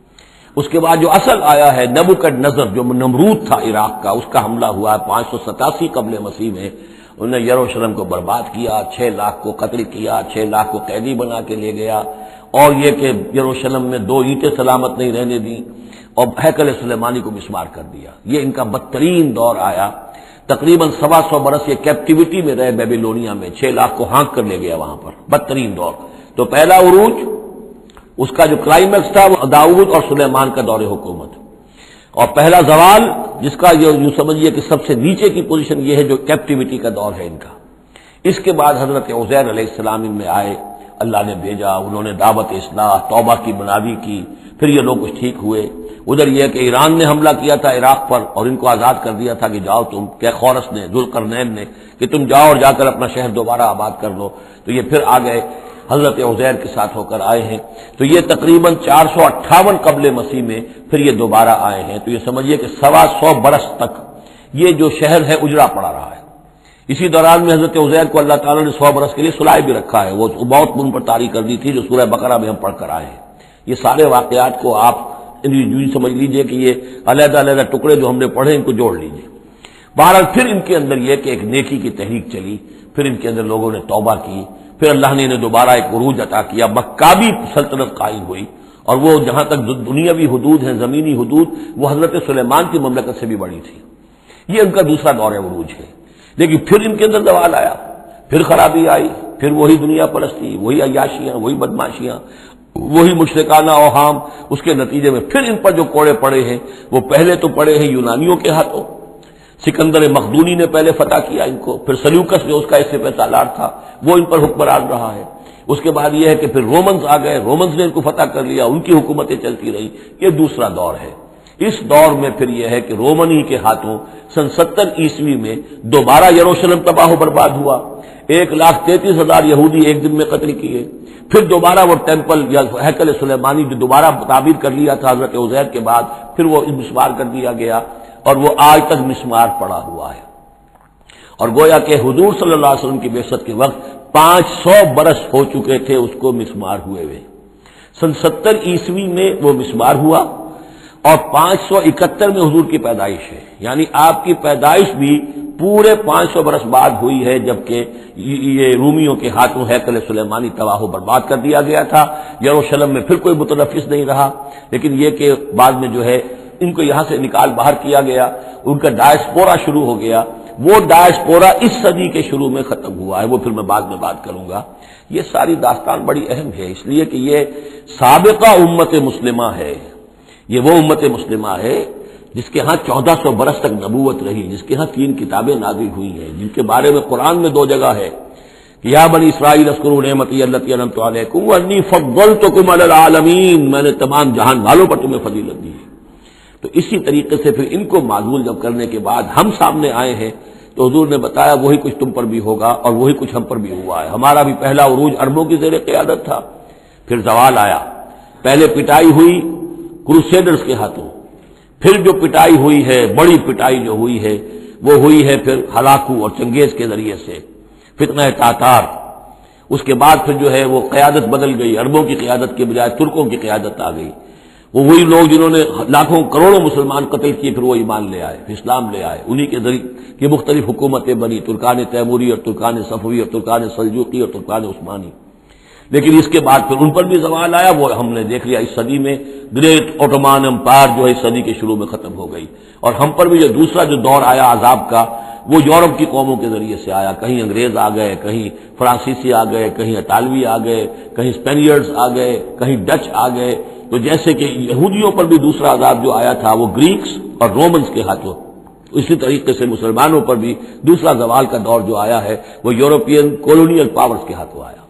اس کے بعد جو اصل آیا ہے نبوکڈنضر جو نمرود تھا عراق کا، اس کا حملہ ہوا 587 قبل مسیح میں، انہوں نے یروشلم کو برباد کیا، 6 لاکھ کو قتل کیا، 6 لاکھ کو قیدی بنا کے لے گیا، اور یہ کہ یروشلم میں 2 اینٹیں سلامت نہیں رہنے دیں، اور ہیکل سلیمانی کو مسمار کر دیا۔ یہ ان کا بدترین دور آیا۔ تقریباً 125 برس یہ کیپٹیوٹی میں رہے بیبیلونیا میں، 6 لاکھ کو ہانک کر لے گیا وہاں پر، بدترین دور۔ تو پہلا عروج اس کا جو کلائمیکس تھا وہ داؤد اور سلیمان کا دور حکومت، اور پہلا زوال جس کا یوں سمجھیے کہ سب سے نیچے کی پوزیشن یہ ہے جو کیپٹیوٹی کا دور ہے ان کا۔ اس کے بعد حضرت عزیر علیہ السلام ان میں آئے، اللہ نے بھیجا، انہوں نے دعوت اصلاح توبہ کی منادی کی، پھر یہ لوگ کچھ ٹھیک ہوئے۔ ادھر یہ کہ ایران نے حملہ کیا تھا عراق پر اور ان کو آزاد کر دیا تھا کہ جاؤ تم، کہ خورس نے، ذوالقرنین نے، کہ تم جاؤ اور جا کر اپنا شہر دوبارہ آباد کر لو، تو یہ پھر آ گئے، حضرت عزیر کے ساتھ ہو کر آئے ہیں۔ تو یہ تقریباً 458 قبل مسیح میں پھر یہ دوبارہ آئے ہیں۔ تو یہ سمجھیے کہ 125 برس تک یہ جو شہر ہے اجڑا پڑا رہا ہے۔ اسی دوران میں حضرت عزیر کو اللہ تعالیٰ نے 100 برس کے لیے سلائے بھی رکھا ہے، وہ بہت ان پر طاری کر دی تھی جو سورہ بقرہ میں ہم پڑھ کر آئے ہیں۔ یہ سارے واقعات کو آپ یوں سمجھ لیجئے کہ یہ علیحدہ علیحدہ ٹکڑے جو ہم نے پڑھے ان کو جوڑ لیجئے۔ بہرحال پھر ان کے اندر یہ کہ ایک نیکی کی تحریک چلی، پھر ان کے اندر لوگوں نے توبہ کی، پھر اللہ نے انہیں دوبارہ ایک عروج عطا کیا، مکابی سلطنت قائم ہوئی، اور وہ جہاں تک دنیاوی حدود ہیں، زمینی حدود، وہ حضرت سلیمان کی مملکت سے بھی بڑی تھی۔ یہ ان کا دوسرا دور عروج ہے۔ لیکن پھر ان کے اندر زوال آیا، پھر خرابی آئی، پھر وہی دنیا پرستی، وہی عیاشیاں، وہی بدماشیاں، وہی مشرکانہ اوہام۔ اس کے نتیجے میں پھر ان پر جو کوڑے پڑے ہیں وہ پہلے تو پڑے ہیں یونانیوں کے ہاتھوں، سکندر مقدونی نے پہلے فتح کیا ان کو، پھر سلیوکس جو اس کا اسپہ سالار تھا وہ ان پر حکمران رہا ہے۔ اس کے بعد یہ ہے کہ پھر رومنز آ گئے، رومنز نے ان کو فتح کر لیا، ان کی حکومتیں چلتی رہی۔ یہ دوسرا دور ہے۔ اس دور میں پھر یہ ہے کہ رومنی کے ہاتھوں سن 70 عیسوی میں دوبارہ یروشلم تباہ و برباد ہوا، 1,33,000 یہودی ایک دن میں قتل کیے، پھر دوبارہ وہ ٹیمپل یا ہیکل سلیمانی جو دوبارہ تعمیر کر لیا تھا حضرت عزیر کے بعد، پھر وہ مسمار کر دیا گیا، اور وہ آج تک مسمار پڑا ہوا ہے۔ اور گویا کہ حضور صلی اللہ علیہ وسلم کی بعثت کے وقت 500 برس ہو چکے تھے اس کو مسمار ہوئے ہوئے۔ سن 70 عیسوی میں وہ مسمار ہوا، اور 571 میں حضور کی پیدائش ہے، یعنی آپ کی پیدائش بھی پورے 500 برس بعد ہوئی ہے، جبکہ یہ رومیوں کے ہاتھوں ہیکل سلیمانی تباہ و برباد کر دیا گیا تھا۔ یروشلم میں پھر کوئی متنفس نہیں رہا، لیکن یہ کہ بعد میں جو ہے ان کو یہاں سے نکال باہر کیا گیا، ان کا ڈائسپورا شروع ہو گیا۔ وہ ڈائسپورا اس صدی کے شروع میں ختم ہوا ہے، وہ پھر میں بعد میں بات کروں گا۔ یہ ساری داستان بڑی اہم ہے، اس لیے کہ یہ سابقہ امت مسلمہ ہے، یہ وہ امت مسلمہ ہے جس کے ہاں 1400 برس تک نبوت رہی، جس کے ہاں 3 کتابیں نازل ہوئی ہیں، جن کے بارے میں قرآن میں 2 جگہ ہے کہ یا بنی اسرائیل اذکروا نعمتی التی انعمت علیکم وانی فضلتکم علی العالمین، میں نے تمام جہان والوں پر تمہیں فضیلت دی ہے۔ تو اسی طریقے سے پھر ان کو معزول جب کرنے کے بعد ہم سامنے آئے ہیں تو حضور نے بتایا وہی کچھ تم پر بھی ہوگا اور وہی کچھ ہم پر بھی ہوا ہے۔ ہمارا بھی پہلا عروج عربوں کی زیر قیادت تھا، پھر زوال آیا، پہلے پٹائی ہوئی کروسیڈرز کے ہاتھوں، پھر جو پٹائی ہوئی ہے، بڑی پٹائی جو ہوئی ہے وہ ہوئی ہے پھر ہلاکو اور چنگیز کے ذریعے سے، فتنہ تاتار۔ اس کے بعد پھر جو ہے وہ قیادت بدل گئی، عربوں کی قیادت کے بجائے ترکوں کی قیادت آ گئی۔ وہ وہی لوگ جنہوں نے لاکھوں کروڑوں مسلمان قتل کیے، پھر وہ ایمان لے آئے، اسلام لے آئے، انہی کے ذریعے کی مختلف حکومتیں بنی، ترکان تیموری اور ترکان صفوی اور ترکان سلجوقی اور ترکان عثمانی۔ لیکن اس کے بعد پھر ان پر بھی زوال آیا، وہ ہم نے دیکھ لیا اس صدی میں، گریٹ اوٹومان امپائر جو ہے اس صدی کے شروع میں ختم ہو گئی۔ اور ہم پر بھی جو دوسرا جو دور آیا عذاب کا، وہ یورپ کی قوموں کے ذریعے سے آیا، کہیں انگریز آ گئے، کہیں فرانسیسی آ گئے، کہیں اطالوی آ گئے، کہیں اسپینیئرز آ گئے، کہیں ڈچ آ گئے، تو جیسے کہ یہودیوں پر بھی دوسرا عذاب جو آیا تھا وہ گریکس اور رومنز کے ہاتھوں، اسی طریقے سے مسلمانوں پر بھی دوسرا زوال کا دور جو آیا ہے وہ یورپین کولونیل پاورز کے ہاتھوں آیا۔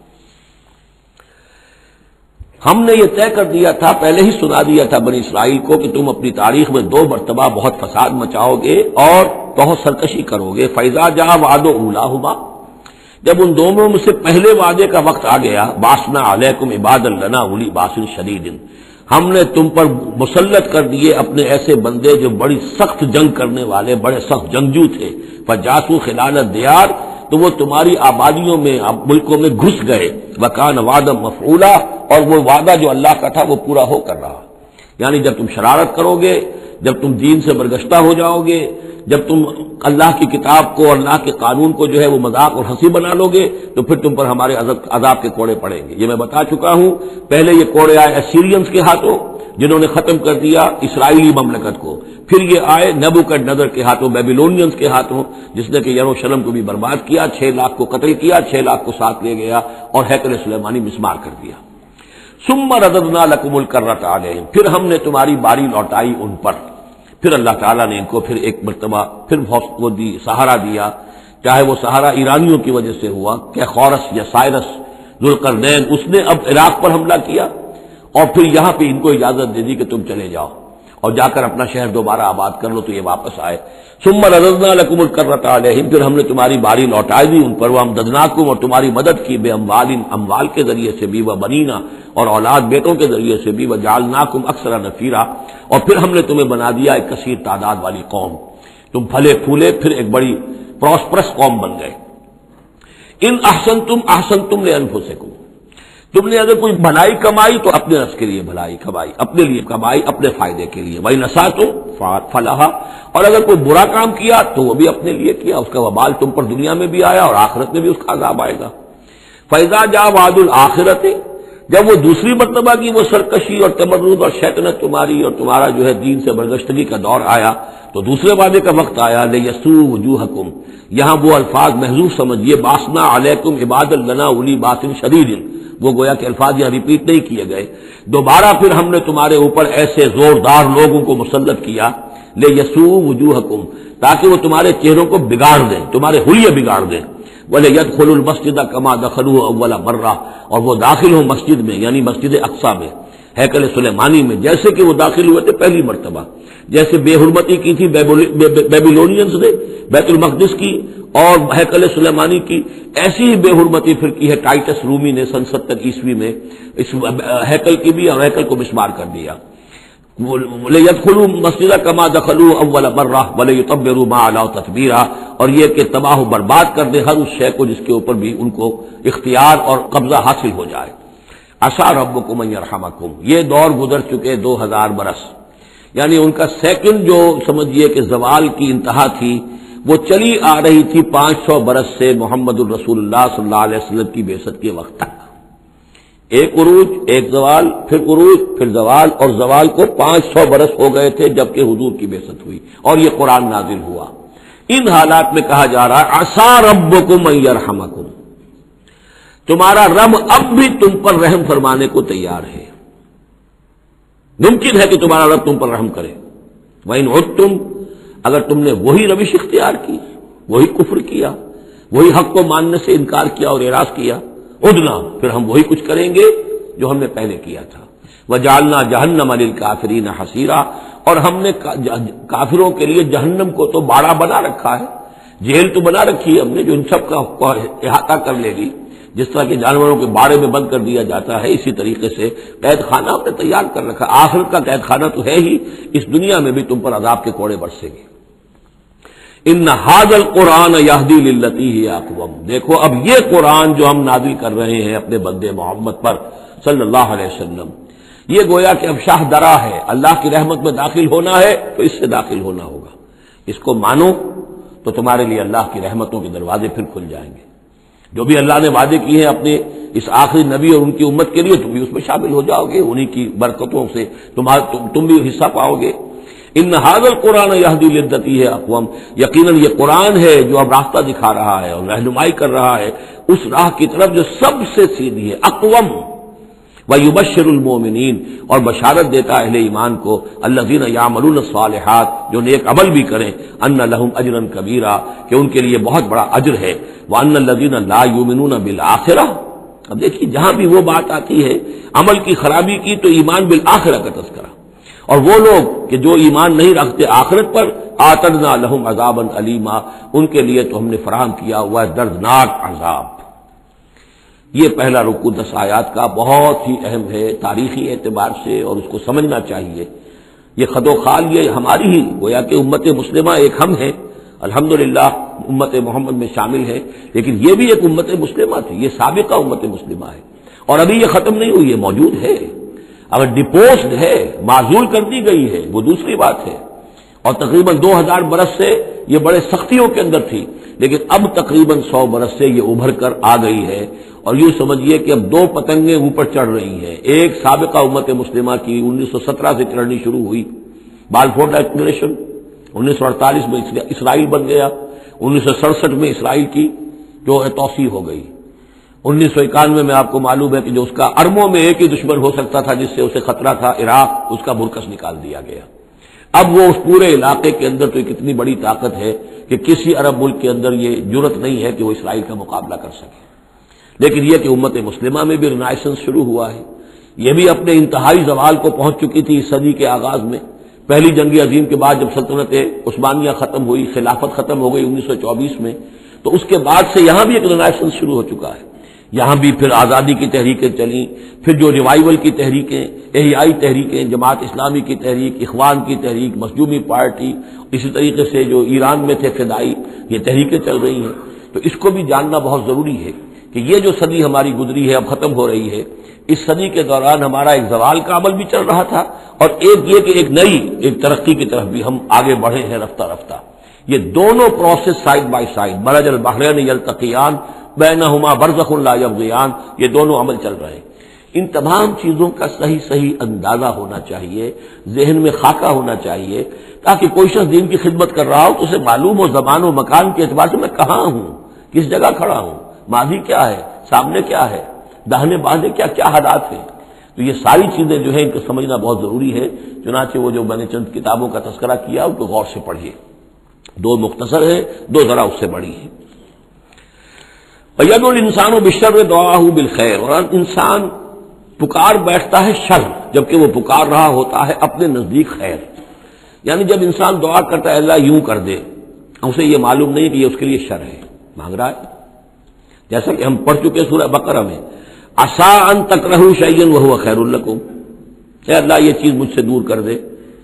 ہم نے یہ طے کر دیا تھا، پہلے ہی سنا دیا تھا بنی اسرائیل کو کہ تم اپنی تاریخ میں 2 مرتبہ بہت فساد مچاؤ گے اور بہت سرکشی کرو گے۔ فَإِذَا جَاءَ وَعْدُ أُولَاهُمَا، جب ان دونوں میں سے پہلے وعدے کا وقت آ گیا، بَعَثْنَا عَلَيْكُمْ عِبَادًا لَنَا أُولِي بَأْسٍ شَدِيدٍ، ہم نے تم پر مسلط کر دیے اپنے ایسے بندے جو بڑی سخت جنگ کرنے والے، بڑے سخت جنگجو تھے۔ فَجَاسُوا خِلَالَ الدِّيَارِ، تو وہ تمہاری آبادیوں میں، ملکوں میں گھس گئے۔ وَكَانَ وَعْدًا مَفْعُولًا، اور وہ وعدہ جو اللہ کا تھا وہ پورا ہو کر رہا۔ یعنی جب تم شرارت کرو گے، جب تم دین سے برگشتہ ہو جاؤ گے، جب تم اللہ کی کتاب کو، اللہ کے قانون کو جو ہے وہ مذاق اور ہنسی بنا لو گے، تو پھر تم پر ہمارے عذاب کے کوڑے پڑیں گے۔ یہ میں بتا چکا ہوں، پہلے یہ کوڑے آئے اسیرینز کے ہاتھوں جنہوں نے ختم کر دیا اسرائیلی مملکت کو، پھر یہ آئے نبوکڈنیزر کے ہاتھوں، بیبیلونینز کے ہاتھوں، جس نے کہ یروشلم کو بھی برباد کیا، 6 لاکھ کو قتل کیا، 6 لاکھ کو ساتھ لے گیا اور ہیکل سلیمانی مسمار کر دیا۔ ثم رددنا لکم الکرۃ علیہم، پھر ہم نے تمہاری باری لوٹائی ان پر۔ پھر اللہ تعالیٰ نے ان کو پھر ایک مرتبہ پھر وہ دی سہارا دیا، چاہے وہ سہارا ایرانیوں کی وجہ سے ہوا کہ خورس یا سائرس ذوالقرنین، اس نے اب عراق پر حملہ کیا اور پھر یہاں پہ ان کو اجازت دے دی کہ تم چلے جاؤ اور جا کر اپنا شہر دوبارہ آباد کر لو، تو یہ واپس آئے۔ ثم رددنا لکم الکرۃ علیہم، پھر ہم نے تمہاری باری لوٹائی دی ان پر، وامددناکم، اور تمہاری مدد کی، بے اموال کے ذریعے سے بھی، وبنینا، اور اولاد بیٹوں کے ذریعے سے بھی، وجعلناکم اکثر نفیرا، اور پھر ہم نے تمہیں بنا دیا ایک کثیر تعداد والی قوم، تم پھلے پھولے پھر ایک بڑی پراسپرس قوم بن گئے۔ ان احسنتم احسنتم لانفسکم، تم نے اگر کوئی بھلائی کمائی تو اپنے نفس کے لیے بھلائی کمائی، اپنے لیے کمائی، اپنے فائدے کے لیے۔ وَإِنْ أَسَأْتُمْ فَلَهَا، اور اگر کوئی برا کام کیا تو وہ بھی اپنے لیے کیا، اس کا وبال تم پر دنیا میں بھی آیا اور آخرت میں بھی اس کا عذاب آئے گا۔ فَإِذَا جَاءَ وَعْدُ الْآخِرَةِ، جب وہ دوسری مرتبہ کی وہ سرکشی اور تمرد اور شیطنت تمہاری اور تمہارا جو ہے دین سے برگشتگی کا دور آیا، تو دوسرے وعدے کا وقت آیا، لِيَسُوءُ وُجُوهَكُمْ، یہاں وہ الفاظ محذوف سمجھیے، بَعَثْنَا عَلَيْكُمْ عِبَادًا لَنَا أُولِي بَأْسٍ شَدِيدٍ، وہ گویا کہ الفاظ یہاں ریپیٹ نہیں کیے گئے۔ دوبارہ پھر ہم نے تمہارے اوپر ایسے زوردار لوگوں کو مسلط کیا، لِيَسُوءُ وُجُوهَكُمْ، تاکہ وہ تمہارے چہروں کو بگاڑ دیں، تمہارے حلیے بگاڑ دیں۔ وَلِيَدْخُلُوا الْمَسْجِدَ كَمَا دَخَلُوهُ أَوَّلَ مَرَّةٍ، اور وہ داخل ہوں مسجد میں، یعنی مسجد اقصی میں، ہیکل سلیمانی میں، جیسے کہ وہ داخل ہوئے تھے پہلی مرتبہ۔ جیسے بے حرمتی کی تھی بیبیلونینز نے بیت المقدس کی اور ہیکل سلیمانی کی، ایسی ہی بے حرمتی پھر کی ہے ٹائٹس رومی نے سن 70 عیسوی میں اس ہیکل کی بھی، اور ہیکل کو مسمار کر دیا۔ لِيَدْخُلُوا الْمَسْجِدَ كَمَا دَخَلُوهُ أَوَّلَ مَرَّةٍ وَلِيُتَبِّرُوا مَا عَلَوْا تَتْبِيرًا، اور یہ کہ تباہ و برباد کر دے ہر اس شے کو جس کے اوپر بھی ان کو اختیار اور قبضہ حاصل ہو جائے۔ عَسَىٰ رَبُّكُمْ أَن يَرْحَمَكُمْ، یہ دور گزر چکے 2000 برس، یعنی ان کا سیکنڈ جو سمجھیے کہ زوال کی انتہا تھی وہ چلی آ رہی تھی 500 برس سے محمد الرسول اللہ صلی اللہ علیہ وسلم کی بعثت کے وقت تک۔ ایک عروج، ایک زوال، پھر عروج، پھر زوال، اور زوال کو 500 برس ہو گئے تھے جبکہ حضور کی بعثت ہوئی اور یہ قرآن نازل ہوا۔ ان حالات میں کہا جا رہا ہے عسیٰ ربکم ان یرحمکم، تمہارا رب اب بھی تم پر رحم فرمانے کو تیار ہے، ممکن ہے کہ تمہارا رب تم پر رحم کرے۔ وَإِنْ عُدْتُمْ، اگر تم نے وہی روش اختیار کی، وہی کفر کیا، وہی حق کو ماننے سے انکار کیا اور اعراض کیا، عدنا، پھر ہم وہی کچھ کریں گے جو ہم نے پہلے کیا تھا۔ وَجَعَلْنَا جَهَنَّمَ لِلْكَافِرِينَ حَصِيرًا، اور ہم نے کافروں کے لیے جہنم کو تو باڑا بنا رکھا ہے، جیل تو بنا رکھی ہے ہم نے جو ان سب کا احاطہ کر لے گی، جس طرح کہ جانوروں کے باڑے میں بند کر دیا جاتا ہے، اسی طریقے سے قید خانہ ہم نے تیار کر رکھا۔ آخرت کا قید خانہ تو ہے ہی، اس دنیا میں بھی تم پر عذاب کے کوڑے برسیں گے۔ ان ھذا القرآن یہدی للتی ہی اقوم، دیکھو اب یہ قرآن جو ہم نازل کر رہے ہیں اپنے بندے محمد پر صلی اللہ علیہ وسلم، یہ گویا کہ اب شاہ درا ہے، اللہ کی رحمت میں داخل ہونا ہے تو اس سے داخل ہونا ہوگا، اس کو مانو تو تمہارے لیے اللہ کی رحمتوں کے دروازے پھر کھل جائیں گے۔ جو بھی اللہ نے وعدے کیے ہیں اپنے اس آخری نبی اور ان کی امت کے لیے، تم بھی اس میں شامل ہو جاؤ گے، انہی کی برکتوں سے تم بھی حصہ پاؤ گے۔ ان ھذا القرآن یہدی للتی ہے اقوم، یقیناً یہ قرآن ہے جو اب راستہ دکھا رہا ہے اور رہنمائی کر رہا ہے اس راہ کی طرف جو سب سے سیدھی ہے۔ اقوم وَيُبَشِّرُ الْمُؤْمِنِينَ، اور بشارت دیتا اہل ایمان کو، الذین یعملون الصالحات، جو نیک عمل بھی کریں، ان لہم اجرا کبیرا، کہ ان کے لیے بہت بڑا اجر ہے، وان الذین لا یؤمنون بالآخرہ۔ اب دیکھیے جہاں بھی وہ بات آتی ہے عمل کی خرابی کی تو ایمان بالآخرہ کا تذکرہ، اور وہ لوگ کہ جو ایمان نہیں رکھتے آخرت پر، اعتدنا لہم عذابا علیما، ان کے لیے تو ہم نے فراہم کیا ہوا ہے دردناک عذاب۔ یہ پہلا رکوع 10 آیات کا بہت ہی اہم ہے تاریخی اعتبار سے، اور اس کو سمجھنا چاہیے۔ یہ خد و خال یہ ہماری ہی گویا کہ امت مسلمہ ایک ہم ہیں، الحمدللہ امت محمد میں شامل ہے، لیکن یہ بھی ایک امت مسلمہ تھی، یہ سابقہ امت مسلمہ ہے، اور ابھی یہ ختم نہیں ہوئی ہے، موجود ہے۔ اگر ڈپوسڈ ہے، معزول کر دی گئی ہے، وہ دوسری بات ہے، اور تقریباً 2000 برس سے یہ بڑے سختیوں کے اندر تھی، لیکن اب تقریباً 100 برس سے یہ ابھر کر آ گئی ہے، اور یوں سمجھیے کہ اب 2 پتنگیں اوپر چڑھ رہی ہیں۔ ایک سابقہ امت مسلمہ کی 1917 سے چڑھنی شروع ہوئی، بالفور ڈکلریشن، 1948 میں اسرائیل بن گیا، 1967 میں اسرائیل کی جو ہے توسیع ہو گئی، 1991 میں آپ کو معلوم ہے کہ جو اس کا اربوں میں ایک ہی دشمن ہو سکتا تھا جس سے اسے خطرہ تھا، عراق، اس کا برکس نکال دیا گیا۔ اب وہ اس پورے علاقے کے اندر تو ایک اتنی بڑی طاقت ہے کہ کسی عرب ملک کے اندر یہ جرت نہیں ہے کہ وہ اسرائیل کا مقابلہ کر سکے۔ لیکن یہ کہ امت مسلمہ میں بھی رینائسنس شروع ہوا ہے، یہ بھی اپنے انتہائی زوال کو پہنچ چکی تھی اس صدی کے آغاز میں۔ پہلی جنگ عظیم کے بعد جب سلطنت عثمانیہ ختم ہوئی، خلافت ختم ہو گئی 1924 میں، تو اس کے بعد سے یہاں بھی ایک رینائسنس شروع ہو چکا ہے۔ یہاں بھی پھر آزادی کی تحریکیں چلیں، پھر جو ریوائول کی تحریکیں، احیائی تحریکیں، جماعت اسلامی کی تحریک، اخوان کی تحریک، مخدومی پارٹی، اسی طریقے سے جو ایران میں تھے فدائی، یہ تحریکیں چل رہی ہیں۔ تو اس کو بھی جاننا بہت ضروری ہے کہ یہ جو صدی ہماری گزری ہے، اب ختم ہو رہی ہے، اس صدی کے دوران ہمارا ایک زوال کا عمل بھی چل رہا تھا، اور ایک یہ کہ ایک نئی ایک ترقی کی طرف بھی ہم آگے بڑھے ہیں رفتہ رفتہ۔ یہ دونوں پروسیس سائڈ بائی سائڈ، مرج البحرین یلتقیان بینہما برزخ لا یبغیان، یہ دونوں عمل چل رہے ہیں۔ ان تمام چیزوں کا صحیح اندازہ ہونا چاہیے، ذہن میں خاکہ ہونا چاہیے، تاکہ کوئی شخص دین کی خدمت کر رہا ہو تو اسے معلوم ہو زمان و مکان کے اعتبار سے میں کہاں ہوں، کس جگہ کھڑا ہوں، ماضی کیا ہے، سامنے کیا ہے، داہنے بازے کیا حالات ہیں۔ تو یہ ساری چیزیں جو ہیں ان کو سمجھنا بہت ضروری ہے۔ چنانچہ وہ جو میں نے چند کتابوں کا تذکرہ کیا ان کو غور سے پڑھیے، 2 مختصر ہیں، 2 ذرا اس سے بڑی ہیں۔ وَيَدْعُو الْإِنسَانُ بِالشَّرِّ دُعَاءَهُ بِالْخَيْرِ، اور انسان پکار بیٹھتا ہے شر جبکہ وہ پکار رہا ہوتا ہے اپنے نزدیک خیر۔ یعنی جب انسان دعا کرتا ہے اللہ یوں کر دے، اسے یہ معلوم نہیں کہ یہ اس کے لیے شر ہے، مانگ رہا ہے۔ جیسا کہ ہم پڑھ چکے سورہ بقرہ میں، عسیٰ ان تکرہوا شیئا وہو خیر لکم، اے اللہ یہ چیز مجھ سے دور کر دے،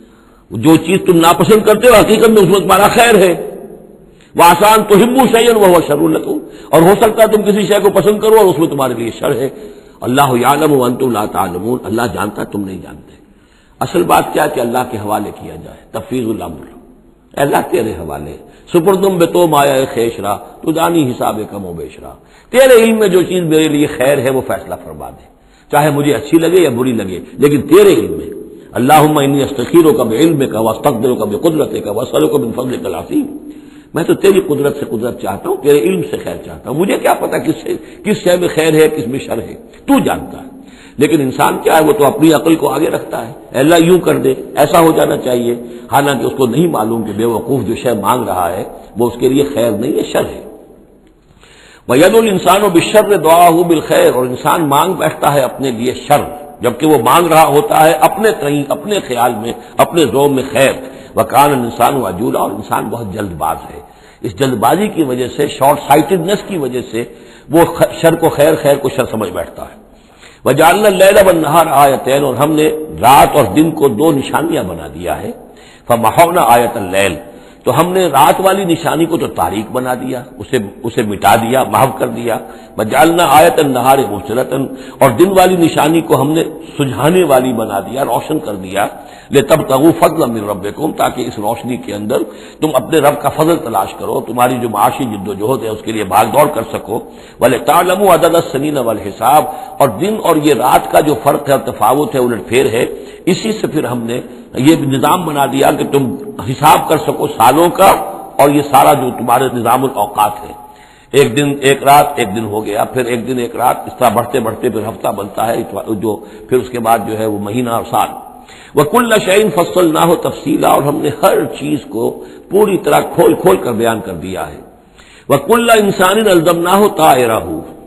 جو چیز تم ناپسند کرتے ہو حقیقت میں اس میں تمہارا خیر ہے۔ وَعَسَىٰ أَن تُحِبُّوا شَيْئًا وَهُوَ شَرٌّ لَكُمْ، اور ہو سکتا ہے تم کسی شے کو پسند کرو اور اس میں تمہارے لیے شر ہے۔ اللہ یعلم وانتم لا تعلمون، اللہ جانتا ہے تم نہیں جانتے۔ اصل بات کیا کہ اللہ کے حوالے کیا جائے، تفویض الامر، اللہ تیرے حوالے، سپردم بتو مایا خیشرا تو جانی حساب کم و بیشرا، تیرے علم میں جو چیز میرے لیے خیر ہے وہ فیصلہ فرما دے، چاہے مجھے اچھی لگے یا بری لگے، لیکن تیرے علم میں۔ اللہم انی استخیرک بعلمک واستقدرک بقدرتک واسألک من فضلک العظیم، میں تو تیری قدرت سے قدرت چاہتا ہوں، تیرے علم سے خیر چاہتا ہوں، مجھے کیا پتا کس شے میں خیر ہے کس میں شر ہے، تو جانتا ہے۔ لیکن انسان کیا ہے، وہ تو اپنی عقل کو آگے رکھتا ہے، اللہ یوں کر دے، ایسا ہو جانا چاہیے، حالانکہ اس کو نہیں معلوم کہ بے وقوف جو شے مانگ رہا ہے وہ اس کے لیے خیر نہیں ہے، شر ہے۔ وَيَدْعُو الْإِنسَانُ بِالشَّرِّ دُعَاءَهُ بِالْخَيْرِ، اور انسان مانگ بیٹھتا ہے اپنے لیے شر جبکہ وہ مانگ رہا ہوتا ہے اپنے تئیں، اپنے خیال میں، اپنے ذوق میں خیر۔ وَكَانَ الْإِنسَانُ عَجُولًا، اور انسان بہت جلد باز ہے، اس جلد بازی کی وجہ سے، شارٹ سائٹڈنس کی وجہ سے وہ شر کو خیر، خیر کو شر سمجھ بیٹھتا ہے۔ وَجَعَلْنَا اللَّيْلَ وَالنَّهَارَ آیَتَيْنِ، اور ہم نے رات اور دن کو 2 نشانیاں بنا دیا ہے۔ فَمَحَوْنَا آیَةَ اللَّيْلِ، تو ہم نے رات والی نشانی کو تو تاریک بنا دیا، اسے مٹا دیا، محو کر دیا۔ وَجَعَلْنَا آیَةَ النَّهَارِ مُبْصِرَةً، اور دن والی نشانی کو ہم نے سجھانے والی بنا دیا، روشن کر دیا۔ لِتَبْتَغُوا فَضْلًا مِّن رَّبِّكُمْ، تاکہ اس روشنی کے اندر تم اپنے رب کا فضل تلاش کرو، تمہاری جو معاشی جد و جہد ہے اس کے لیے بھاگ دوڑ کر سکو۔ وَلِتَعْلَمُوا عَدَدَ السِّنِينَ وَالْحِسَابَ، اور دن اور یہ رات کا جو فرق ہے اور تفاوت ہے، الٹ پھیر ہے، اسی سے پھر ہم نے یہ نظام بنا دیا کہ تم حساب کر سکو سالوں کا، اور یہ سارا جو تمہارے نظام الاوقات ہے، ایک دن ایک رات ایک دن ہو گیا، پھر ایک دن ایک رات، اس طرح بڑھتے بڑھتے پھر ہفتہ بنتا ہے، جو پھر اس کے بعد جو ہے وہ مہینہ اور سال۔ وَكُلَّ شَيْءٍ فَصَّلْنَاهُ تَفْصِيلًا، اور ہم نے ہر چیز کو پوری طرح کھول کھول کر بیان کر دیا ہے۔ وَكُلَّ إِنسَانٍ أَلْزَمْنَاهُ طَائِرَهُ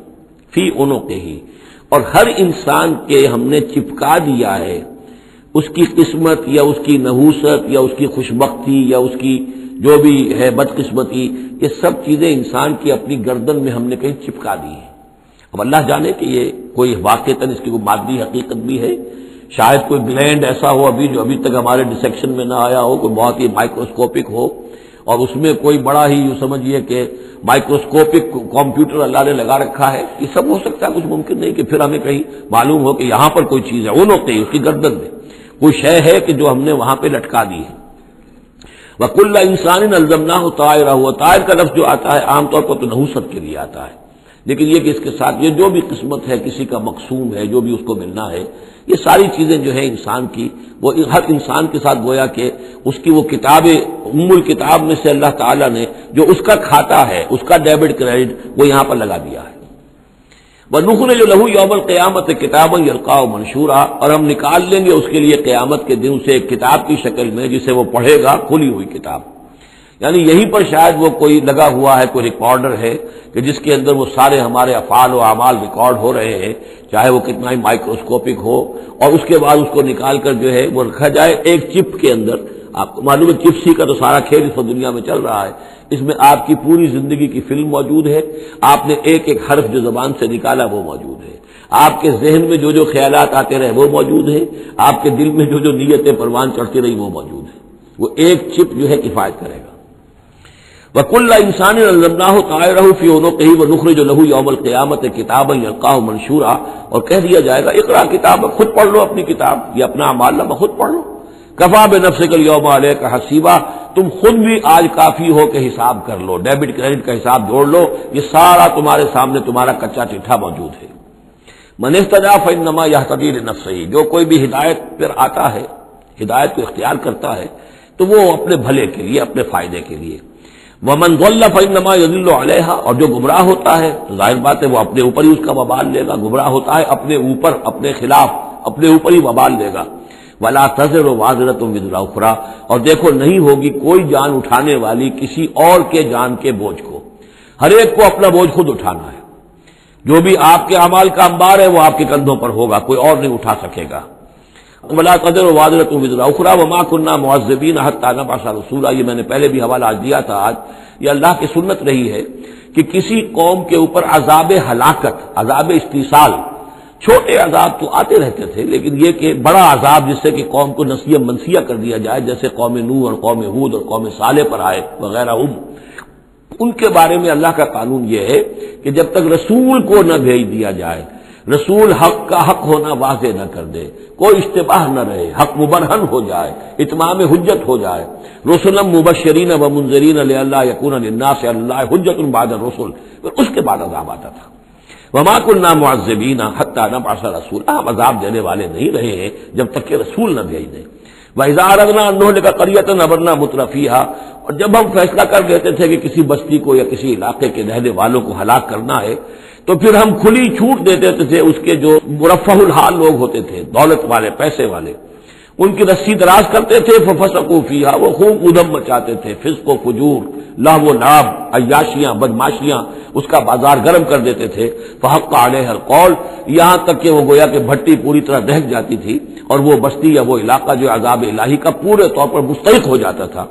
فِي عُنُقِهِ، اور ہر انسان کے ہم نے چپکا دیا ہے اس کی قسمت یا اس کی نحوست یا اس کی خوشبختی یا اس کی جو بھی ہے بدقسمتی، یہ سب چیزیں انسان کی اپنی گردن میں ہم نے کہیں چپکا دی ہیں۔ اب اللہ جانے کہ یہ کوئی واقعتاً اس کی کوئی مادی حقیقت بھی ہے، شاید کوئی گلینڈ ایسا ہو ابھی جو ابھی تک ہمارے ڈسیکشن میں نہ آیا ہو، کوئی بہت ہی مائکروسکوپک ہو، اور اس میں کوئی بڑا ہی یوں سمجھیے کہ مائکروسکوپک کمپیوٹر اللہ نے لگا رکھا ہے، یہ سب ہو سکتا ہے، کچھ ممکن نہیں کہ پھر ہمیں کہیں معلوم ہو کہ یہاں پر کوئی چیز ہے، وہ نوکتے اس کی گردن میں کوئی شے ہے کہ جو ہم نے وہاں پہ لٹکا دی ہے۔ وَكُلَّ إِنسَانٍ أَلْزَمْنَاهُ طَائِرَهُ، طائر کا لفظ جو آتا ہے عام طور پر تو نحوست کے لیے آتا ہے، لیکن یہ کہ اس کے ساتھ یہ جو بھی قسمت ہے، کسی کا مقسوم ہے، جو بھی اس کو ملنا ہے، یہ ساری چیزیں جو ہیں انسان کی، وہ ہر انسان کے ساتھ گویا کہ اس کی وہ کتاب ام الکتاب میں سے اللہ تعالیٰ نے جو اس کا کھاتا ہے، اس کا ڈیبٹ کریڈٹ وہ یہاں پر لگا دیا ہے۔ وَنُخْرِجُ لَهُ يَوْمَ الْقِيَامَةِ كِتَابًا يَلْقَاهُ مَنشُورًا، اور ہم نکال لیں گے اس کے لیے قیامت کے دن اسے ایک کتاب کی شکل میں جسے وہ پڑھے گا، کھلی ہوئی کتاب، یعنی یہیں پر شاید وہ کوئی لگا ہوا ہے، کوئی ریکارڈر ہے کہ جس کے اندر وہ سارے ہمارے افعال و اعمال ریکارڈ ہو رہے ہیں، چاہے وہ کتنا ہی مائکروسکوپک ہو، اور اس کے بعد اس کو نکال کر جو ہے وہ رکھا جائے ایک چپ کے اندر۔ آپ کو معلوم ہے چپسی کا تو سارا کھیل اس دنیا میں چل رہا ہے، اس میں آپ کی پوری زندگی کی فلم موجود ہے، آپ نے ایک ایک حرف جو زبان سے نکالا وہ موجود ہے، آپ کے ذہن میں جو جو خیالات آتے رہے وہ موجود ہے، آپ کے دل میں جو جو نیتیں پروان چڑھتی رہی وہ موجود ہے، وہ ایک چپ جو ہے کفایت کرے گا۔ وَكُلَّ إِنسَانٍ أَلْزَمْنَاهُ طَائِرَهُ فِي عُنُقِهِ وَنُخْرِجُ لَهُ يَوْمَ الْقِيَامَةِ كِتَابًا يَلْقَاهُ مَنشُورًا، اور کہہ دیا جائے گا اقرا کتاب، خود پڑھ لو اپنی کتاب، یہ اپنا اعمال نامہ خود پڑھ لو، کفا بنفسک اليوم علیک حسیبا، تم خود بھی آج کافی ہو کہ حساب کر لو، ڈیبٹ کریڈٹ کا حساب جوڑ لو، یہ سارا تمہارے سامنے تمہارا کچا چٹھا موجود ہے۔ من اهتدى فإنما يهتدي لنفسه، جو کوئی بھی ہدایت پر آتا ہے، ہدایت کو اختیار کرتا ہے تو وہ اپنے بھلے کے لیے، اپنے فائدے کے لیے۔ ومن ضل فإنما يضل عليها، اور جو گمراہ ہوتا ہے تو ظاہر بات ہے وہ اپنے اوپر ہی اس کا وبال لے گا، گمراہ ہوتا ہے اپنے اوپر، اپنے خلاف، اپنے اوپر ہی وبال لے گا۔ ولا تزر وازرۃ وزر اخرى، اور دیکھو نہیں ہوگی کوئی جان اٹھانے والی کسی اور کے جان کے بوجھ کو، ہر ایک کو اپنا بوجھ خود اٹھانا ہے، جو بھی آپ کے اعمال کا انبار ہے وہ آپ کے کندھوں پر ہوگا، کوئی اور نہیں اٹھا سکے گا۔ ولا تزر وازرۃ وزر اخرى وما كنا معذبين حتى نبعث رسولا، یہ میں نے پہلے بھی حوالہ دیا تھا، آج یہ اللہ کی سنت رہی ہے کہ کسی قوم کے اوپر عذاب ہلاکت، عذاب استیصال، چھوٹے عذاب تو آتے رہتے تھے، لیکن یہ کہ بڑا عذاب جس سے کہ قوم کو نسیہ منسیہ کر دیا جائے، جیسے قوم نوح اور قوم ہود اور قوم صالح پر آئے وغیرہ، ان کے بارے میں اللہ کا قانون یہ ہے کہ جب تک رسول کو نہ بھیج دیا جائے، رسول حق کا حق ہونا واضح نہ کر دے، کوئی اشتباہ نہ رہے، حق مبرہن ہو جائے، اتمام حجت ہو جائے، رسلا مبشرین و منذرین لئلا یکون للناس علی اللہ حجت بعد الرسل، پھر اس کے بعد عذاب آتا تھا۔ وما كنا معذبین حتی نبعث رسولا، ہم عذاب دینے والے نہیں رہے ہیں جب تک کہ رسول نہ بھیج دیں۔ وَإِذَا أَرَدْنَا أَن نُهْلِكَ قَرْيَةً أَمَرْنَا مُتْرَفِيهَا، اور جب ہم فیصلہ کر دیتے تھے کہ کسی بستی کو یا کسی علاقے کے رہنے والوں کو ہلاک کرنا ہے تو پھر ہم کھلی چھوٹ دیتے تھے اس کے جو مرفہ الحال لوگ ہوتے تھے، دولت والے، پیسے والے، ان کی رسی دراز کرتے تھے، فَفَسَقُوا فِيهَا، وہ خوب ادھم مچاتے تھے، فسق و فجور، لہو و لعب، عیاشیاں، بدماشیاں، اس کا بازار گرم کر دیتے تھے۔ فحق علیہ القول، یہاں تک کہ وہ گویا کہ بھٹی پوری طرح دہک جاتی تھی اور وہ بستی یا وہ علاقہ جو عذاب الہی کا پورے طور پر مستحق ہو جاتا تھا۔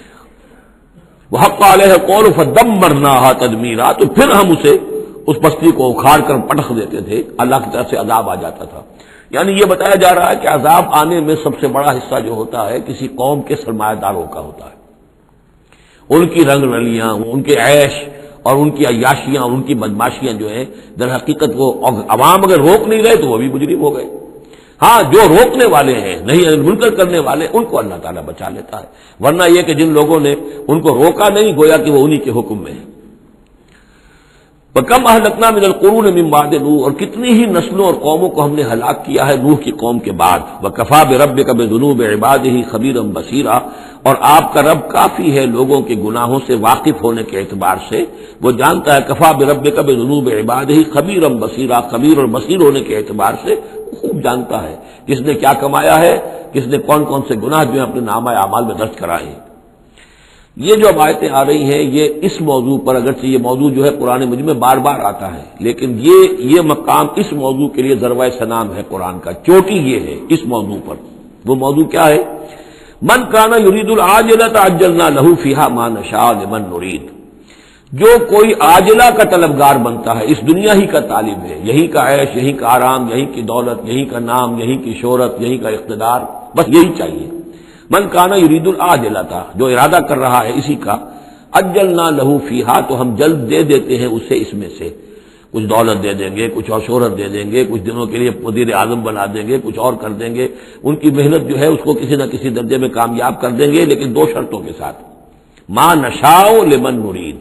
وحق علیہ القول فدمرناها تدمیرا، تو پھر ہم اسے، اس بستی کو اکھاڑ کر پٹخ دیتے تھے، اللہ کی طرف سے عذاب آ جاتا تھا۔ یعنی یہ بتایا جا رہا ہے کہ عذاب آنے میں سب سے بڑا حصہ جو ہوتا ہے کسی قوم کے سرمایہ داروں کا ہوتا ہے، ان کی رنگ رلیاں، ان کے عیش اور ان کی عیاشیاں اور ان کی بدماشیاں جو ہیں، در حقیقت وہ عوام اگر روک نہیں رہے تو وہ بھی مجرم ہو گئے۔ ہاں جو روکنے والے ہیں، نہیں منکر کرنے والے، ان کو اللہ تعالیٰ بچا لیتا ہے، ورنہ یہ کہ جن لوگوں نے ان کو روکا نہیں، گویا کہ وہ انہی کے حکم میں ہے۔ وَكَمْ أَهْلَكْنَا مِنَ الْقُرُونِ مِن بَعْدِ نوح، اور کتنی ہی نسلوں اور قوموں کو ہم نے ہلاک کیا ہے نوح کی قوم کے بعد. وَكَفَىٰ بِرَبِّكَ بِذُنُوبِ عِبَادِهِ خَبِيرًا بَصِيرًا، اور آپ کا رب کافی ہے لوگوں کے گناہوں سے واقف ہونے کے اعتبار سے، وہ جانتا ہے. کفا بربک بذنوب عبادہ خبیرا بصیرا، خبیر اور بصیر ہونے کے اعتبار سے خوب جانتا ہے کس نے کیا کمایا ہے، کس نے کون کون سے گناہ جو ہیں اپنے نامہ اعمال میں درج کرائے ہیں. یہ جو اب آیتیں آ رہی ہیں یہ اس موضوع پر، اگرچہ یہ موضوع جو ہے قرآن مجید میں بار بار آتا ہے، لیکن یہ مقام اس موضوع کے لیے ذروۂ سنام ہے قرآن کا، چوٹی یہ ہے اس موضوع پر. وہ موضوع کیا ہے؟ من کان یرید العاجلۃ عجلنا لہ فیہا ما نشاء لمن نرید. جو کوئی عاجلہ کا طلبگار بنتا ہے، اس دنیا ہی کا طالب ہے، یہی کا عیش، یہی کا آرام، یہی کی دولت، یہی کا نام، یہی کی شہرت، یہی کا اقتدار، بس یہی چاہیے. من کان یرید العاجلۃ، جو ارادہ کر رہا ہے اسی کا، عجلنا لہ فیہا، تو ہم جلد دے دیتے ہیں اسے اس میں سے. کچھ دولت دے دیں گے، کچھ اور شہرت دے دیں گے، کچھ دنوں کے لیے وزیر اعظم بنا دیں گے، کچھ اور کر دیں گے. ان کی محنت جو ہے اس کو کسی نہ کسی درجے میں کامیاب کر دیں گے، لیکن دو شرطوں کے ساتھ. ما نشاء لمن نرید،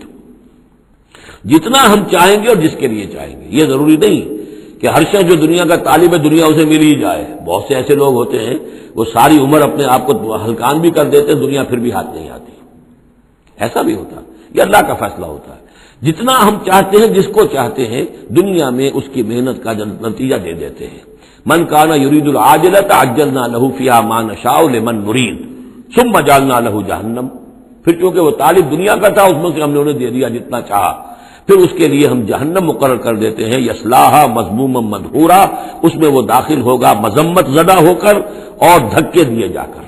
جتنا ہم چاہیں گے اور جس کے لیے چاہیں گے. یہ ضروری نہیں کہ ہر شخص جو دنیا کا طالب ہے دنیا اسے مل ہی جائے. بہت سے ایسے لوگ ہوتے ہیں وہ ساری عمر اپنے آپ کو ہلکان بھی کر دیتے ہیں، دنیا پھر بھی ہاتھ نہیں آتی. ایسا بھی ہوتا ہے، یہ اللہ کا فیصلہ ہوتا ہے. جتنا ہم چاہتے ہیں، جس کو چاہتے ہیں، دنیا میں اس کی محنت کا نتیجہ دے دیتے ہیں. من کان یرید العاجلۃ عجلنا لہ فیہا ما نشاء لمن نرید ثم جعلنا لہ جہنم. پھر چونکہ وہ طالب دنیا کا تھا، اس میں سے ہم نے انہیں دے دیا جتنا چاہا، پھر اس کے لیے ہم جہنم مقرر کر دیتے ہیں. یصلاھا مذموما مدحورا، اس میں وہ داخل ہوگا مذمت زدہ ہو کر اور دھکے دیے جا کر.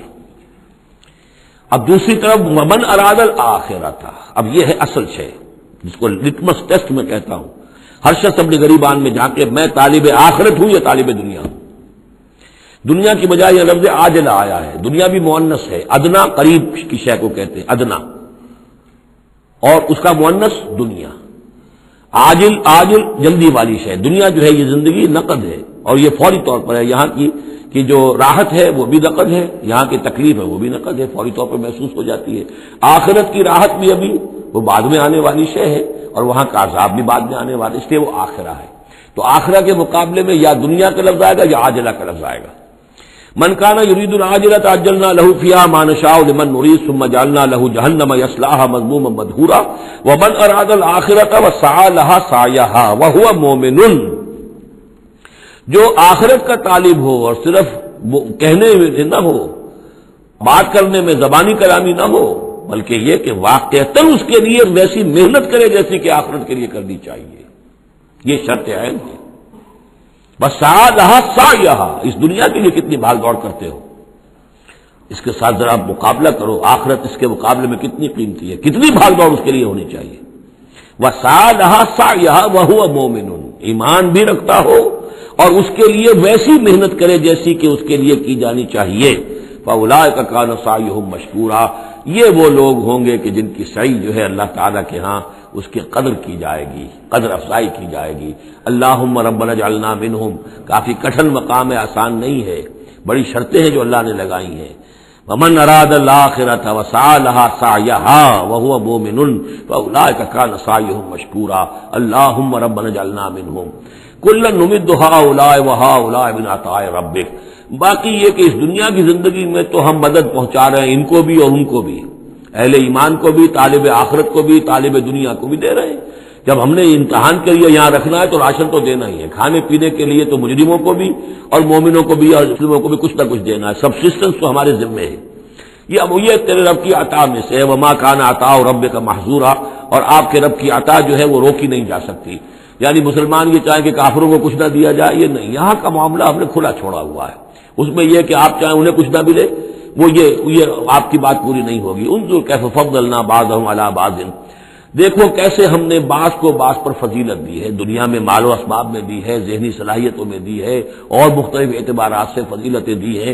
اب دوسری طرف ومن اراد الآخرۃ، اب یہ ہے اصل شے جس کو لٹمس ٹیسٹ میں کہتا ہوں. ہر شخص اپنے غریبان میں جا کے میں طالب آخرت ہوں یا طالب دنیا ہوں. دنیا کی بجائے یہ لفظ عاجلہ آیا ہے. دنیا بھی مؤنث ہے، ادنا قریب کی شے کو کہتے ہیں ادنا، اور اس کا مؤنث دنیا. عاجل جلدی والی شے. دنیا جو ہے یہ زندگی نقد ہے اور یہ فوری طور پر ہے. یہاں کی جو راحت ہے وہ بھی نقد ہے، یہاں کی تکلیف ہے وہ بھی نقد ہے، فوری طور پر محسوس ہو جاتی ہے. آخرت کی راحت بھی ابھی وہ بعد میں آنے والی شے ہے، اور وہاں کا عذاب بھی بعد میں آنے والا، اس لیے وہ آخرہ ہے. تو آخرہ کے مقابلے میں یا دنیا کا لفظ آئے گا یا عاجلہ کا لفظ آئے گا. من کان یرید العاجلۃ عجلنا لہ فیہا ما نشاء لمن نرید ثم جعلنا لہ جہنم یصلاھا مذموما مدحورا ومن اراد الآخرۃ وسعی لہا سعیہا وہو مؤمن. جو آخرت کا طالب ہو اور صرف کہنے میں نہ ہو، بات کرنے میں زبانی کلامی نہ ہو، بلکہ یہ کہ واقعتاً اس کے لیے ویسی محنت کرے جیسی کہ آخرت کے لیے کرنی چاہیے. یہ شرط عین ہے. بس سعی لہا سعیہا، اس دنیا کے لیے کتنی بھاگ دوڑ کرتے ہو، اس کے ساتھ ذرا مقابلہ کرو. آخرت اس کے مقابلے میں کتنی قیمتی ہے، کتنی بھاگ دوڑ اس کے لیے ہونی چاہیے. وسعی لہا سعیہا وہو مؤمن، ایمان بھی رکھتا ہو اور اس کے لیے ویسی محنت کرے جیسی کہ اس کے لیے کی جانی چاہیے. فاولئک کان سعیہم مشکورا، یہ وہ لوگ ہوں گے کہ جن کی سعی جو ہے اللہ تعالیٰ کے ہاں اس کی قدر کی جائے گی، قدر افزائی کی جائے گی. اللہم ربنا اجعلنا منہم، کافی کٹھن مقام ہے، آسان نہیں ہے، بڑی شرطیں ہیں جو اللہ نے لگائی ہیں. ومن اراد الآخرۃ وسعی لہا سعیہا وہو مؤمن فاولئک کان سعیہم مشکورا. اللہم ربنا اجعلنا منہم. کلا نمد ہؤلاء وہؤلاء من عطاء ربک. باقی یہ کہ اس دنیا کی زندگی میں تو ہم مدد پہنچا رہے ہیں ان کو بھی اور ان کو بھی، اہل ایمان کو بھی، طالب آخرت کو بھی، طالب دنیا کو بھی دے رہے ہیں. جب ہم نے امتحان کے لیے یہاں رکھنا ہے تو راشن تو دینا ہی ہے. کھانے پینے کے لیے تو مجرموں کو بھی اور مومنوں کو بھی اور مسلموں کو بھی کچھ نہ کچھ دینا ہے. سبسسٹنس تو ہمارے ذمے ہے. یہ اب یہ تیرے رب کی عطا میں سے ہے. وما کان عطاء ربک محظورا، اور آپ کے رب کی عطا جو ہے وہ روکی نہیں جا سکتی. یعنی مسلمان یہ چاہیں کہ کافروں کو کچھ نہ دیا جائے، یہ نہیں. یہاں کا معاملہ ہم نے کھلا چھوڑا ہوا ہے. اس میں یہ کہ آپ چاہیں انہیں کچھ نہ ملے، وہ یہ آپ کی بات پوری نہیں ہوگی. انظر کیف فضلنا بعضهم علی بعض، دیکھو کیسے ہم نے بعض کو بعض پر فضیلت دی ہے. دنیا میں مال و اسباب میں دی ہے، ذہنی صلاحیتوں میں دی ہے، اور مختلف اعتبارات سے فضیلتیں دی ہیں.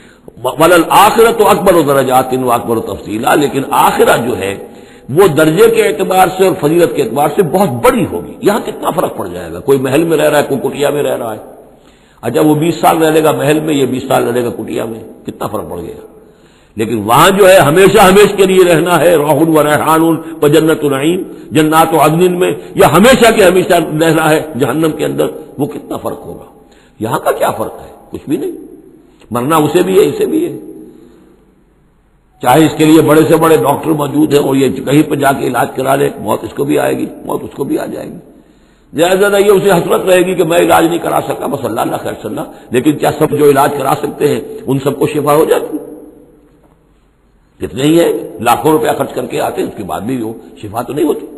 وللآخرۃ اکبر درجات واکبر تفضیلا، لیکن آخرہ جو ہے وہ درجے کے اعتبار سے اور فضیلت کے اعتبار سے بہت بڑی ہوگی. یہاں کتنا فرق پڑ جائے گا. کوئی محل میں رہ رہا ہے، کوئی کٹیا میں رہ رہا ہے. اچھا وہ 20 سال رہ لے گا محل میں، یہ 20 سال رہے گا کٹیا میں، کتنا فرق پڑ گیا. لیکن وہاں جو ہے ہمیشہ ہمیشہ کے لیے رہنا ہے، روح و ریحان و جنت نعیم، جنات و عدن میں، یا ہمیشہ کے ہمیشہ رہنا ہے جہنم کے اندر، وہ کتنا فرق ہوگا؟ یہاں کا کیا فرق ہے؟ کچھ بھی نہیں، مرنا اسے بھی ہے اسے بھی ہے، چاہے اس کے لیے بڑے سے بڑے ڈاکٹر موجود ہیں اور یہ کہیں پہ جا کے علاج کرا لے، موت اس کو بھی آئے گی، موت اس کو بھی آ جائے گی، زیادہ زیادہ یہ اسے حسرت رہے گی کہ میں علاج نہیں کرا سکا، بس اللہ اللہ خیر صلی اللہ، لیکن کیا سب جو علاج کرا سکتے ہیں ان سب کو شفا ہو جاتی؟ کتنے ہی ہے لاکھوں روپیہ خرچ کر کے آتے ہیں، اس کے بعد بھی وہ شفا تو نہیں ہوتی۔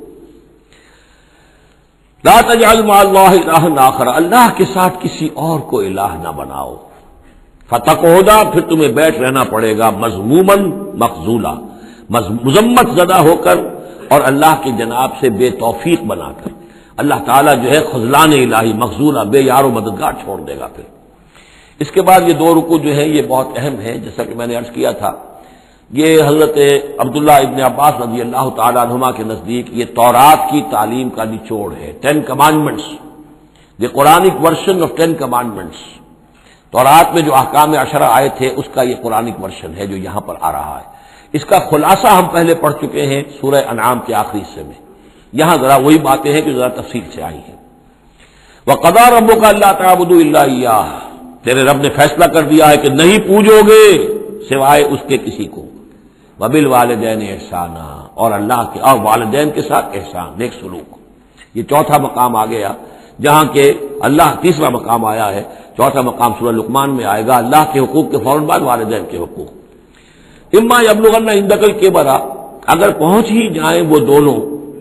لا تجعل مع اللہ الہا آخر، اللہ کے ساتھ کسی اور کو الہ نہ بناؤ، فتقعدا، پھر تمہیں بیٹھ رہنا پڑے گا مذموما مخذولا، مذمت زدہ ہو کر اور اللہ کی جناب سے بے توفیق بنا کر۔ اللہ تعالیٰ جو ہے خذلان الہی، مخذولا، بے یار و مددگار چھوڑ دے گا۔ پھر اس کے بعد یہ دو رکوع جو ہیں یہ بہت اہم ہیں، جیسا کہ میں نے عرض کیا تھا، یہ حضرت عبداللہ ابن عباس رضی اللہ تعالیٰ عنہما کے نزدیک یہ تورات کی تعلیم کا نچوڑ ہے، 10 commandments, the Quranic version of 10 commandments. تورات میں جو احکام عشرہ آئے تھے اس کا یہ قرآنک ورژن ہے جو یہاں پر آ رہا ہے۔ اس کا خلاصہ ہم پہلے پڑھ چکے ہیں سورہ انعام کے آخری حصے میں، یہاں ذرا وہی باتیں ہیں کہ ذرا تفصیل سے آئی ہیں۔ وَقَضَىٰ رَبُّكَ أَلَّا تَعْبُدُوا إِلَّا إِيَّاهُ، تیرے رب نے فیصلہ کر دیا ہے کہ نہیں پوجو گے سوائے اس کے کسی کو، وَبِالْوَالِدَيْنِ إِحْسَانًا، اور اللہ کے اور والدین کے ساتھ احسان، نیک سلوک۔ یہ چوتھا مقام آ گیا، جہاں کہ اللہ، تیسرا مقام آیا ہے، چوتھا مقام سورہ لقمان میں آئے گا، اللہ کے حقوق کے فوراً بعد والدین کے حقوق۔ اما یبلغن عندک الکبر، اگر پہنچ ہی جائیں وہ دونوں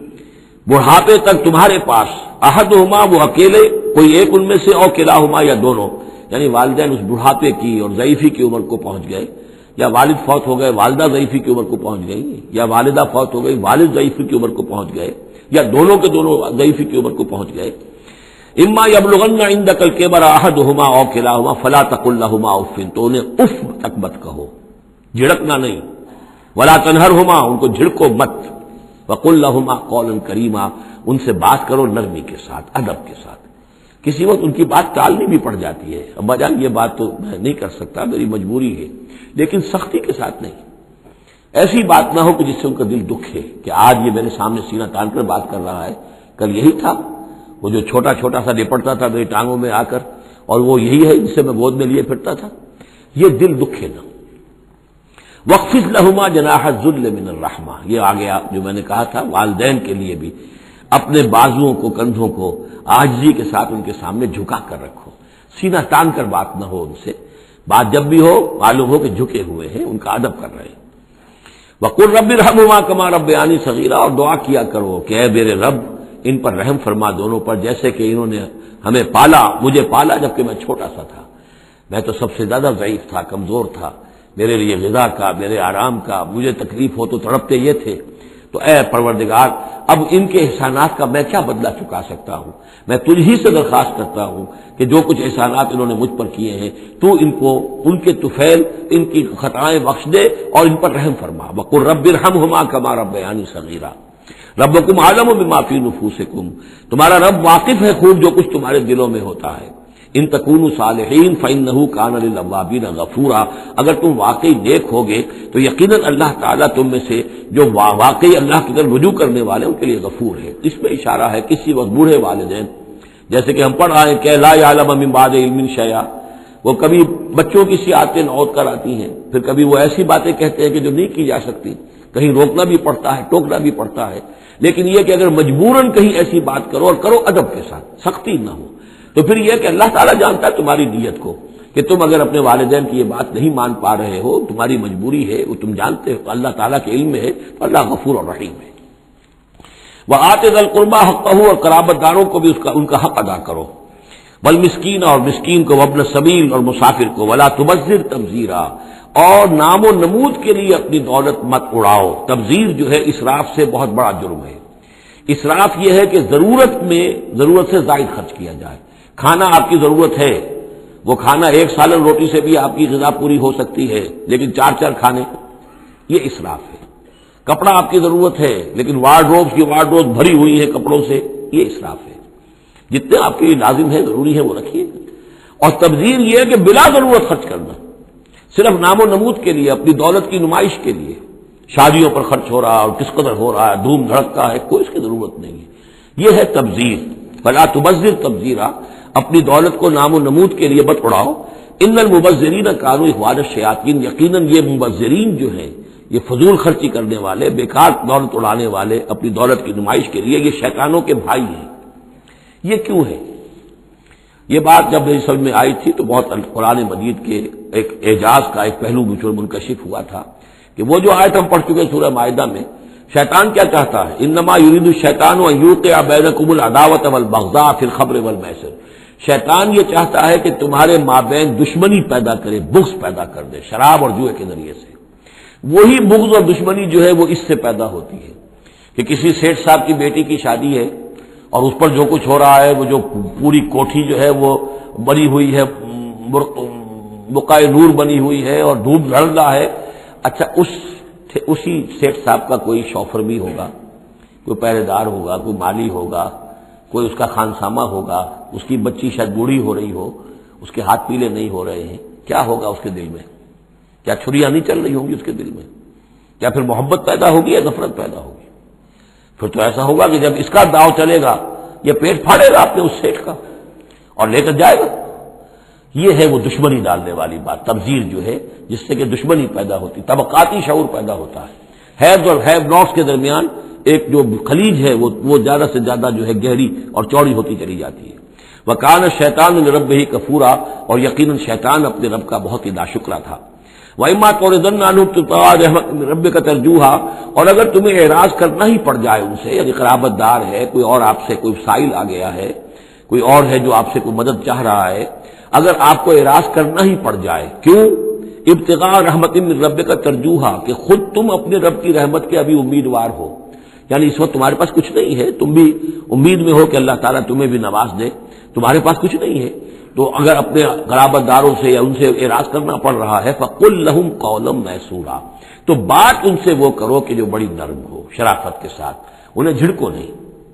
بڑھاپے تک تمہارے پاس، احدہما، وہ اکیلے کوئی ایک ان میں سے، اور کلاہما، یا دونوں، یعنی والدین اس بڑھاپے کی اور ضعیفی کی عمر کو پہنچ گئے، یا والد فوت ہو گئے والدہ ضعیفی کی عمر کو پہنچ گئی، یا والدہ فوت ہو گئی والد ضعیفی کی عمر کو پہنچ گئے، یا دونوں کے دونوں ضعیفی کی عمر کو پہنچ گئے، اما یبلغن عندک الکبر احدہما او کلاہما فلا تقل لہما اف، تو انہیں اف تک مت کہو، جھڑکنا نہیں، ولا تنہرہما، ان کو جھڑکو مت، وقل لہما قولا کریما، ان سے بات کرو نرمی کے ساتھ، ادب کے ساتھ۔ کسی وقت ان کی بات ٹالنی بھی پڑ جاتی ہے، ابا جان یہ بات تو میں نہیں کر سکتا، میری مجبوری ہے، لیکن سختی کے ساتھ نہیں، ایسی بات نہ ہو کہ جس سے ان کا دل دکھے کہ آج یہ میرے سامنے سینہ تان کر بات کر رہا ہے، کل یہی تھا وہ جو چھوٹا چھوٹا سا لپٹتا تھا میری ٹانگوں میں آ کر، اور وہ یہی ہے جسے میں گود میں لیے پھرتا تھا، یہ دل دکھے نہ۔ وَاخْفِضْ لَهُمَا جَنَاحَ الذُّلِّ مِنَ الرَّحْمَةِ، یہ آ گیا جو میں نے کہا تھا، والدین کے لیے بھی اپنے بازوؤں کو، کندھوں کو عاجزی کے ساتھ ان کے سامنے جھکا کر رکھو، سینہ تان کر بات نہ ہو ان سے، بات جب بھی ہو معلوم ہو کہ جھکے ہوئے ہیں، ان کا ادب کر رہے ہیں۔ وَقُلْ رَبِّ ارْحَمْهُمَا كَمَا رَبَّيَانِي صَغِيرًا، اور دعا کیا کرو کہ اے میرے رب ان پر رحم فرما دونوں پر، جیسے کہ انہوں نے ہمیں پالا، مجھے پالا جبکہ میں چھوٹا سا تھا، میں تو سب سے زیادہ ضعیف تھا، کمزور تھا، میرے لیے غذا کا، میرے آرام کا، مجھے تکلیف ہو تو تڑپتے یہ تھے، تو اے پروردگار اب ان کے احسانات کا میں کیا بدلہ چکا سکتا ہوں، میں تجھ ہی سے درخواست کرتا ہوں کہ جو کچھ احسانات انہوں نے مجھ پر کیے ہیں تو ان کو، ان کے طفیل، ان کی خطائیں بخش دے اور ان پر رحم فرما۔ وَقُلْ رَبِّ ارْحَمْهُمَا كَمَا رَبَّيَانِي صَغِيرًا، ربکم عالم بما فی نفوسکم، تمہارا رب واقف ہے خوب جو کچھ تمہارے دلوں میں ہوتا ہے، ان تکونوا صالحین فإنہ کان للأوابین غفورا، اگر تم واقعی نیک ہوگے تو یقیناً اللہ تعالیٰ تم میں سے جو واقعی اللہ کی طرف رجوع کرنے والے ان کے لیے غفور ہے۔ اس میں اشارہ ہے کسی وقت بوڑھے والدین، جیسے کہ ہم پڑھ رہے ہیں کہ لا یعلم من بعد علم شیئا، وہ کبھی بچوں کی سی عادتیں نوت کر آتی ہیں، پھر کبھی وہ ایسی باتیں کہتے ہیں کہ جو نہیں کی جا سکتی، کہیں روکنا بھی پڑتا ہے، ٹوکنا بھی پڑتا ہے، لیکن یہ کہ اگر مجبوراً کہیں ایسی بات کرو اور کرو ادب کے ساتھ، سختی نہ ہو، تو پھر یہ کہ اللہ تعالیٰ جانتا ہے تمہاری نیت کو، کہ تم اگر اپنے والدین کی یہ بات نہیں مان پا رہے ہو، تمہاری مجبوری ہے، وہ تم جانتے ہو، اللہ تعالیٰ کے علم میں ہے، تو اللہ غفور اور رحیم ہے۔ وَآتِ ذَا الْقُرْبَىٰ حَقَّهُ، اور قرابت داروں کو بھی ان کا حق ادا کرو، والمسکین، اور مسکین کو، وابن السبیل، اور مسافر کو، ولا تبذر تبذیرا، اور نام و نمود کے لیے اپنی دولت مت اڑاؤ۔ تبذیر جو ہے اسراف سے بہت بڑا جرم ہے۔ اسراف یہ ہے کہ ضرورت میں ضرورت سے زائد خرچ کیا جائے، کھانا آپ کی ضرورت ہے، وہ کھانا ایک سالن روٹی سے بھی آپ کی غذا پوری ہو سکتی ہے، لیکن 4 کھانے، یہ اسراف ہے۔ کپڑا آپ کی ضرورت ہے لیکن وارڈروب کی وارڈروب بھری ہوئی ہے کپڑوں سے، یہ اسراف ہے۔ جتنے آپ کے لیے لازم ہے، ضروری ہے، وہ رکھیے۔ اور تبذیر یہ ہے کہ بلا ضرورت خرچ کرنا، صرف نام و نمود کے لیے، اپنی دولت کی نمائش کے لیے شادیوں پر خرچ ہو رہا اور کس قدر ہو رہا ہے، دھوم دھڑکتا ہے، کوئی اس کی ضرورت نہیں ہے۔ یہ ہے تبذیر۔ فلا تبذر تبذیرا، اپنی دولت کو نام و نمود کے لیے مت اڑاؤ۔ ان المبذرین کانوا اخوان الشیاطین، یقیناً یہ مبذرین جو ہیں، یہ فضول خرچی کرنے والے، بیکار دولت اڑانے والے اپنی دولت کی نمائش کے لیے، یہ شیطانوں کے بھائی ہیں۔ یہ کیوں ہے؟ یہ بات جب میری سمجھ میں آئی تھی تو بہت قرآن مجید کے ایک اعجاز کا ایک پہلو مجھ پر منکشف ہوا تھا کہ وہ جو آیت ہم پڑھ چکے سورہ مائدہ میں، شیطان کیا چاہتا ہے؟ انما یرید الشیطان ان یوقع بینکم العداوۃ والبغضاء فی الخمر والمیسر، شیطان یہ چاہتا ہے کہ تمہارے مابین دشمنی پیدا کرے، بغض پیدا کر دے شراب اور جوئے کے ذریعے سے۔ وہی بغض اور دشمنی جو ہے وہ اس سے پیدا ہوتی ہے کہ کسی سیٹھ صاحب کی بیٹی کی شادی ہے اور اس پر جو کچھ ہو رہا ہے، وہ جو پوری کوٹھی جو ہے وہ بنی ہوئی ہے، بقائے نور بنی ہوئی ہے اور دھوپ جھڑ رہا ہے۔ اچھا اسی سیٹھ صاحب کا کوئی شوفر بھی ہوگا، کوئی پہرے دار ہوگا، کوئی مالی ہوگا، کوئی اس کا خانسامہ ہوگا، اس کی بچی شاید بوڑھی ہو رہی ہو، اس کے ہاتھ پیلے نہیں ہو رہے ہیں، کیا ہوگا اس کے دل میں؟ کیا چھریاں نہیں چل رہی ہوں گی اس کے دل میں؟ کیا پھر محبت پیدا ہوگی یا نفرت پیدا ہوگی؟ پھر تو ایسا ہوگا کہ جب اس کا داؤ چلے گا یہ پیٹ پھاڑے گا اپنے اس سیٹھ کا اور لے کر جائے گا۔ یہ ہے وہ دشمنی ڈالنے والی بات، تبذیر جو ہے، جس سے کہ دشمنی پیدا ہوتی، طبقاتی شعور پیدا ہوتا ہے، ہیوز اور ہیو ناٹس کے درمیان ایک جو خلیج ہے وہ زیادہ سے زیادہ جو ہے گہری اور چوڑی ہوتی چلی جاتی ہے۔ وَكَانَ الشَّيْطَانُ لِرَبِّهِ كَفُورًا، اور یقیناً شیطان اپنے رب کا بہت ہی ناشکرا تھا۔ وَإِمَّا تُعْرِضَنَّ عَنْهُمْ ابْتِغَاءَ رَحْمَةٍ مِّن رَّبِّكَ تَرْجُوهَا، اور اگر تمہیں اعراض کرنا ہی پڑ جائے ان سے، یعنی قرابت دار ہے، کوئی اور آپ سے کوئی سائل آ گیا ہے، کوئی اور ہے جو آپ سے کوئی مدد چاہ رہا ہے، اگر آپ کو اعراض کرنا ہی پڑ جائے، کیوں؟ ابتغاء رحمت من ربک ترجوہا، کہ خود تم اپنے رب کی رحمت کے ابھی امیدوار ہو، یعنی اس وقت تمہارے پاس کچھ نہیں ہے، تم بھی امید میں ہو کہ اللہ تعالیٰ تمہیں بھی نواز دے، تمہارے پاس کچھ نہیں ہے، تو اگر اپنے قرابت داروں سے یا ان سے اعراض کرنا پڑ رہا ہے فَقُلْ لَهُمْ قَوْلًا مَيْسُورًا، تو بات ان سے وہ کرو کہ جو بڑی نرم ہو، شرافت کے ساتھ، انہیں جھڑکو نہیں۔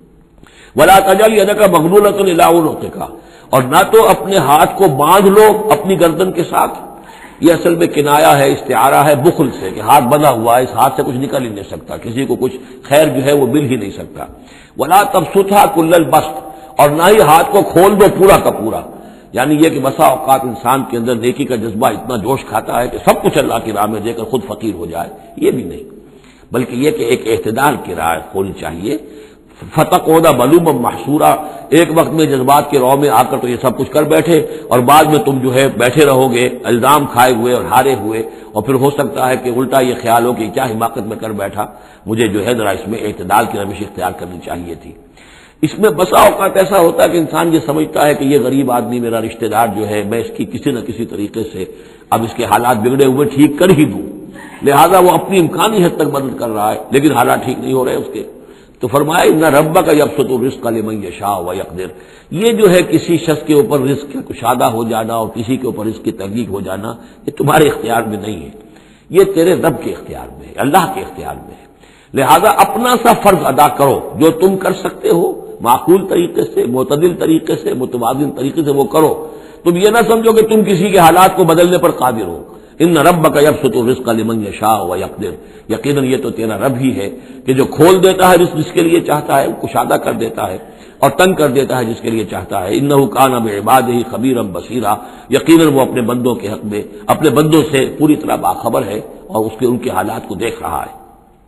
وَلَا تَجْعَلْ يَدَكَ مَغْلُولَةً إِلَىٰ عُنُقِكَ، اور نہ تو اپنے ہاتھ کو باندھ لو اپنی گردن کے ساتھ، یہ اصل میں کنایا ہے، استعارہ ہے بخل سے، کہ ہاتھ بندھا ہوا ہے، اس ہاتھ سے کچھ نکل ہی نہیں سکتا، کسی کو کچھ خیر جو ہے وہ مل ہی نہیں سکتا۔ وَلَا تَبْسُطْهَا كُلَّ الْبَسْطِ، اور نہ ہی ہاتھ کو کھول دو پورا کا پورا، یعنی یہ کہ بسا اوقات انسان کے اندر نیکی کا جذبہ اتنا جوش کھاتا ہے کہ سب کچھ اللہ کی راہ میں دے کر خود فقیر ہو جائے، یہ بھی نہیں، بلکہ یہ کہ ایک اعتدال کی راہ ہونی چاہیے۔ فَتَقْعُدَ مَلُومًا مَحْسُورًا، ایک وقت میں جذبات کے رو میں آ کر تو یہ سب کچھ کر بیٹھے اور بعد میں تم جو ہے بیٹھے رہو گے الزام کھائے ہوئے اور ہارے ہوئے، اور پھر ہو سکتا ہے کہ الٹا یہ خیال ہو کہ کیا حماقت میں کر بیٹھا، مجھے جو ہے ذرا اس میں اعتدال کی روش اختیار کرنی چاہیے تھی۔ اس میں بسا اوقات ایسا ہوتا ہے کہ انسان یہ سمجھتا ہے کہ یہ غریب آدمی میرا رشتہ دار جو ہے، میں اس کی کسی نہ کسی طریقے سے اب اس کے حالات بگڑے ہوئے ٹھیک کر ہی دوں، لہذا وہ اپنی امکانی حد تک مدد کر رہا ہے لیکن حالات ٹھیک نہیں ہو رہے اس کے، تو فرمایا ان ربک یبسط الرزق لمن یشاء ویقدر، یہ جو ہے کسی شخص کے اوپر رزق کا کشادہ ہو جانا اور کسی کے اوپر رزق کی تحقیق ہو جانا، یہ تمہارے اختیار میں نہیں ہے، یہ تیرے رب کے اختیار میں ہے، اللہ کے اختیار میں ہے، لہذا اپنا سا فرض ادا کرو جو تم کر سکتے ہو، معقول طریقے سے، معتدل طریقے سے، متوازن طریقے سے وہ کرو، تم یہ نہ سمجھو کہ تم کسی کے حالات کو بدلنے پر قادر ہو۔ ان ربک یبسط الرزق لمن یشاء ویقدر، یقیناً یہ تو تیرا رب ہی ہے کہ جو کھول دیتا ہے رزق جس کے لیے چاہتا ہے، کشادہ کر دیتا ہے اور تنگ کر دیتا ہے جس کے لیے چاہتا ہے۔ انہ کان بعبادہ خبیرا بصیرا، یقیناً وہ اپنے بندوں کے حق میں اپنے بندوں سے پوری طرح باخبر ہے اور ان کے حالات کو دیکھ رہا ہے۔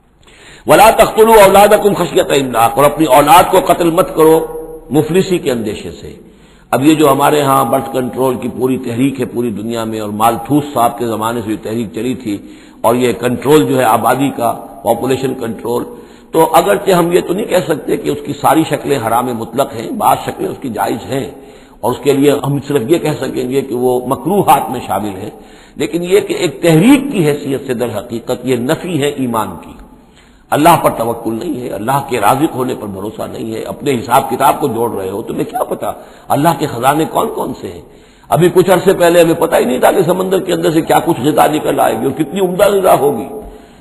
ولا تقتلوا اولادکم خشیۃ املاق، اور اپنی اولاد کو قتل مت کرو مفلسی کے اندیشے سے۔ اب یہ جو ہمارے ہاں برتھ کنٹرول کی پوری تحریک ہے پوری دنیا میں، اور مالتھوس صاحب کے زمانے سے یہ تحریک چلی تھی، اور یہ کنٹرول جو ہے آبادی کا، پاپولیشن کنٹرول، تو اگرچہ ہم یہ تو نہیں کہہ سکتے کہ اس کی ساری شکلیں حرام مطلق ہیں، بعض شکلیں اس کی جائز ہیں، اور اس کے لیے ہم صرف یہ کہہ سکیں گے کہ وہ مکروہات میں شامل ہیں، لیکن یہ کہ ایک تحریک کی حیثیت سے در حقیقت یہ نفی ہے ایمان کی۔ اللہ پر توکل نہیں ہے، اللہ کے رازق ہونے پر بھروسہ نہیں ہے، اپنے حساب کتاب کو جوڑ رہے ہو، تمہیں کیا پتا اللہ کے خزانے کون کون سے ہیں۔ ابھی کچھ عرصے پہلے ہمیں پتہ ہی نہیں تھا کہ سمندر کے اندر سے کیا کچھ غذا نکل آئے گی اور کتنی عمدہ غذا ہوگی،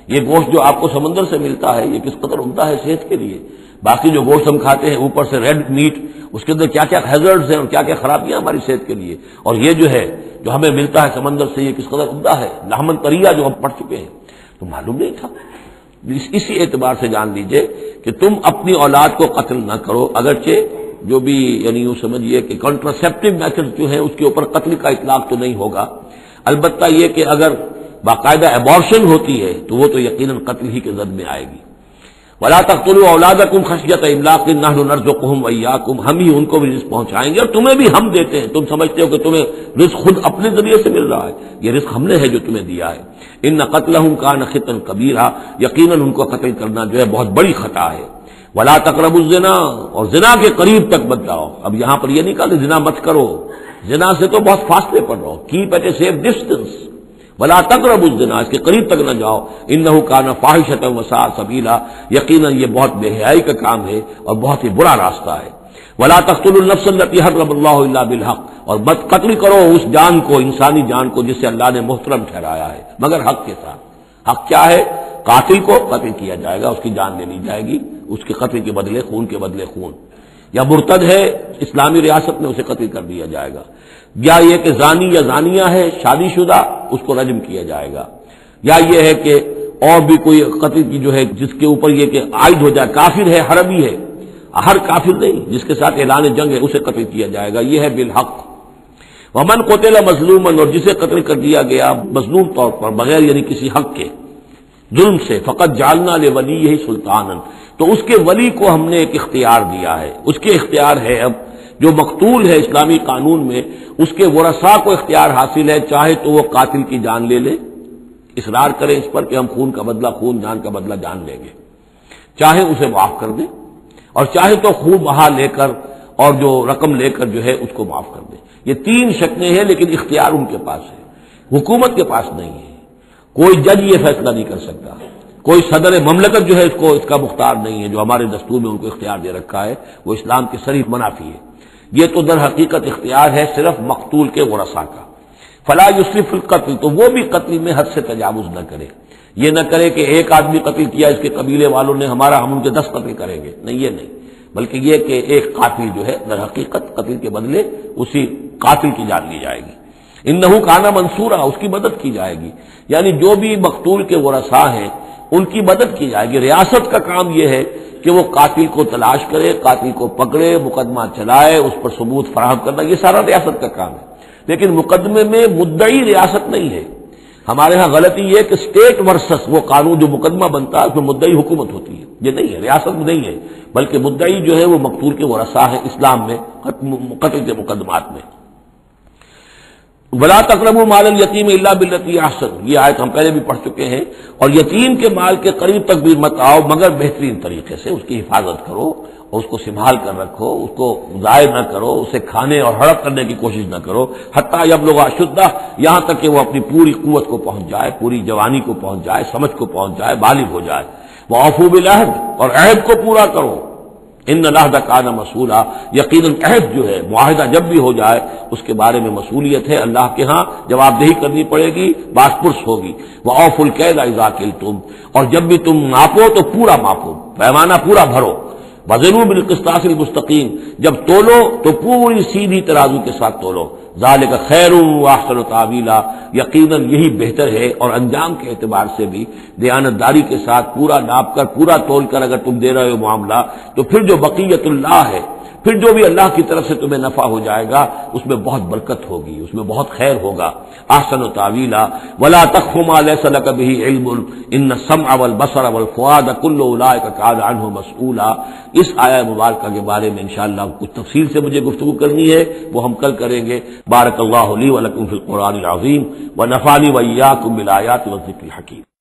یہ گوشت جو آپ کو سمندر سے ملتا ہے یہ کس قدر عمدہ ہے صحت کے لیے، باقی جو گوشت ہم کھاتے ہیں اوپر سے ریڈ میٹ، اس کے اندر کیا کیا ہیزرڈز ہیں اور کیا کیا خرابیاں ہماری صحت کے لیے، اور یہ جو ہے جو ہمیں ملتا ہے سمندر سے یہ کس قدر عمدہ ہے، لحمن طریہ جو ہم پڑھ چکے ہیں، تو معلوم نہیں تھا۔ اسی اعتبار سے جان لیجئے کہ تم اپنی اولاد کو قتل نہ کرو، اگرچہ جو بھی یعنی یوں سمجھیے کہ کنٹراسیپٹیو میتھڈ جو ہے اس کے اوپر قتل کا اطلاق تو نہیں ہوگا، البتہ یہ کہ اگر باقاعدہ ایبارشن ہوتی ہے تو وہ تو یقیناً قتل ہی کے زد میں آئے گی۔ وَلَا تَقْتُلُوا أَوْلَادَكُمْ خَشْيَةَ إِمْلَاقٍ نَحْنُ نَرْزُقُهُمْ وَإِيَّاكُمْ، ہم ہی ان کو بھی رزق پہنچائیں گے اور تمہیں بھی ہم دیتے ہیں، تم سمجھتے ہو کہ تمہیں رزق خود اپنے ذریعے سے مل رہا ہے، یہ رزق ہم نے ہے جو تمہیں دیا ہے۔ إِنَّ قَتْلَهُمْ كَانَ خِطًّا كَبِيرًا، یقیناً ان کو قتل کرنا جو ہے بہت بڑی خطا ہے۔ وَلَا تَقْرَبُوا الزِّنَا، اور زنا کے قریب تک مت جاؤ۔ اب یہاں پر یہ نہیں کہا کہ زنا مت کرو، زنا سے تو بہت فاصلے پر رہو، keep at a safe distance, ولا تقربوا الزنا، اس کے قریب تک نہ جاؤ، انہ کان فاحشۃ وساء سبیلا، یقیناً یہ بہت بے حیائی کا کام ہے اور بہت ہی برا راستہ ہے۔ ولا تقتلوا النفس التي حرم اللہ الا بالحق، اور مت قتل کرو اس جان کو، انسانی جان کو جسے اللہ نے محترم ٹھہرایا ہے مگر حق کے ساتھ۔ حق کیا ہے؟ قاتل کو قتل کیا جائے گا، اس کی جان لے لی جائے گی، اس کے قتل کے بدلے خون کے بدلے خون، یا مرتد ہے اسلامی ریاست میں اسے قتل کر دیا جائے گا، یا یہ کہ زانی یا زانیہ ہے شادی شدہ اس کو رجم کیا جائے گا، یا یہ ہے کہ اور بھی کوئی قتل کی جو ہے جس کے اوپر یہ کہ عائد ہو جائے، کافر ہے حربی ہے، ہر کافر نہیں جس کے ساتھ اعلان جنگ ہے اسے قتل کیا جائے گا، یہ ہے بالحق۔ ومن قتل مظلوما، اور جسے قتل کر دیا گیا مظلوم طور پر بغیر یعنی کسی حق کے ظلم سے، فقط جعلنا لولیہ سلطانا، تو اس کے ولی کو ہم نے ایک اختیار دیا ہے، اس کے اختیار ہے اب جو مقتول ہے اسلامی قانون میں اس کے ورثاء کو اختیار حاصل ہے، چاہے تو وہ قاتل کی جان لے لے، اصرار کریں اس پر کہ ہم خون کا بدلہ خون، جان کا بدلہ جان لیں گے، چاہے اسے معاف کر دیں، اور چاہے تو خون بہا لے کر اور جو رقم لے کر جو ہے اس کو معاف کر دیں۔ یہ تین شکلیں ہیں لیکن اختیار ان کے پاس ہے، حکومت کے پاس نہیں ہے، کوئی جج یہ فیصلہ نہیں کر سکتا، کوئی صدر مملکت جو ہے اس کا مختار نہیں ہے، جو ہمارے دستور میں ان کو اختیار دے رکھا ہے وہ اسلام کے صریح منافی ہے۔ یہ تو در حقیقت اختیار ہے صرف مقتول کے ورثاء کا۔ فلا یسرف فی القتل، تو وہ بھی قتل میں حد سے تجاوز نہ کرے، یہ نہ کرے کہ ایک آدمی قتل کیا اس کے قبیلے والوں نے ہمارا، ہم ان کے 10 قتل کریں گے، نہیں یہ نہیں، بلکہ یہ کہ ایک قاتل جو ہے در حقیقت قتل کے بدلے اسی قاتل کی جان لی جائے گی۔ انہ کان منصورا، اس کی مدد کی جائے گی، یعنی جو بھی مقتول کے ورثاء ہیں ان کی مدد کی جائے گی۔ ریاست کا کام یہ ہے کہ وہ قاتل کو تلاش کرے، قاتل کو پکڑے، مقدمہ چلائے، اس پر ثبوت فراہم کرنا، یہ سارا ریاست کا کام ہے، لیکن مقدمے میں مدعی ریاست نہیں ہے۔ ہمارے ہاں غلطی یہ کہ اسٹیٹ ورسس وہ قانون جو مقدمہ بنتا ہے اس میں مدعی حکومت ہوتی ہے، یہ نہیں ہے، ریاست میں نہیں ہے، بلکہ مدعی جو ہے وہ مقتول کے ورثاء ہے اسلام میں قتل کے مقدمات میں۔ ولا تقربوا مال الیتیم الا بالتی احسن، یہ آیت ہم پہلے بھی پڑھ چکے ہیں، اور یتیم کے مال کے قریب تک بھی مت آؤ مگر بہترین طریقے سے، اس کی حفاظت کرو اور اس کو سنبھال کر رکھو، اس کو ضائع نہ کرو، اسے کھانے اور ہڑپ کرنے کی کوشش نہ کرو، حتیٰ یبلغ اشدہ، یہاں تک کہ وہ اپنی پوری قوت کو پہنچ جائے، پوری جوانی کو پہنچ جائے، سمجھ کو پہنچ جائے، بالغ ہو جائے۔ وَأَوْفُوا بِالْعَهْدِ، اور عہد کو پورا کرو، ان العہد کان مسئولا، یقیناً عہد جو ہے معاہدہ جب بھی ہو جائے اس کے بارے میں مسئولیت ہے، اللہ کے ہاں جواب دہی کرنی پڑے گی، باس پرس ہوگی۔ وَأَوْفُوا الْكَيْلَ إِذَا كِلْتُمْ، اور جب بھی تم ناپو تو پورا ماپو، پیمانہ پورا بھرو۔ وزنوا بالقسطاس المستقیم، جب تولو تو پوری سیدھی ترازو کے ساتھ تولو۔ ذالک خیر واحسن تاویلا، یقیناً یہی بہتر ہے اور انجام کے اعتبار سے بھی دیانتداری کے ساتھ پورا ناپ کر پورا تول کر اگر تم دے رہے ہو معاملہ، تو پھر جو بقیت اللہ ہے، پھر جو بھی اللہ کی طرف سے تمہیں نفع ہو جائے گا اس میں بہت برکت ہوگی، اس میں بہت خیر ہوگا۔ احسن تاویلا ولا تخف ما ليس لك به علم ان السمع والبصر والفؤاد كل اولئك كان عنه مسؤولا۔ اس آیہ مبارکہ کے بارے میں انشاءاللہ کچھ تفصیل سے مجھے گفتگو کرنی ہے، وہ ہم کل کریں گے۔ بارک اللہ لی ولکم فی القرآن العظیم ونفعنی وإیاکم بالآیات والذکر الحکیم۔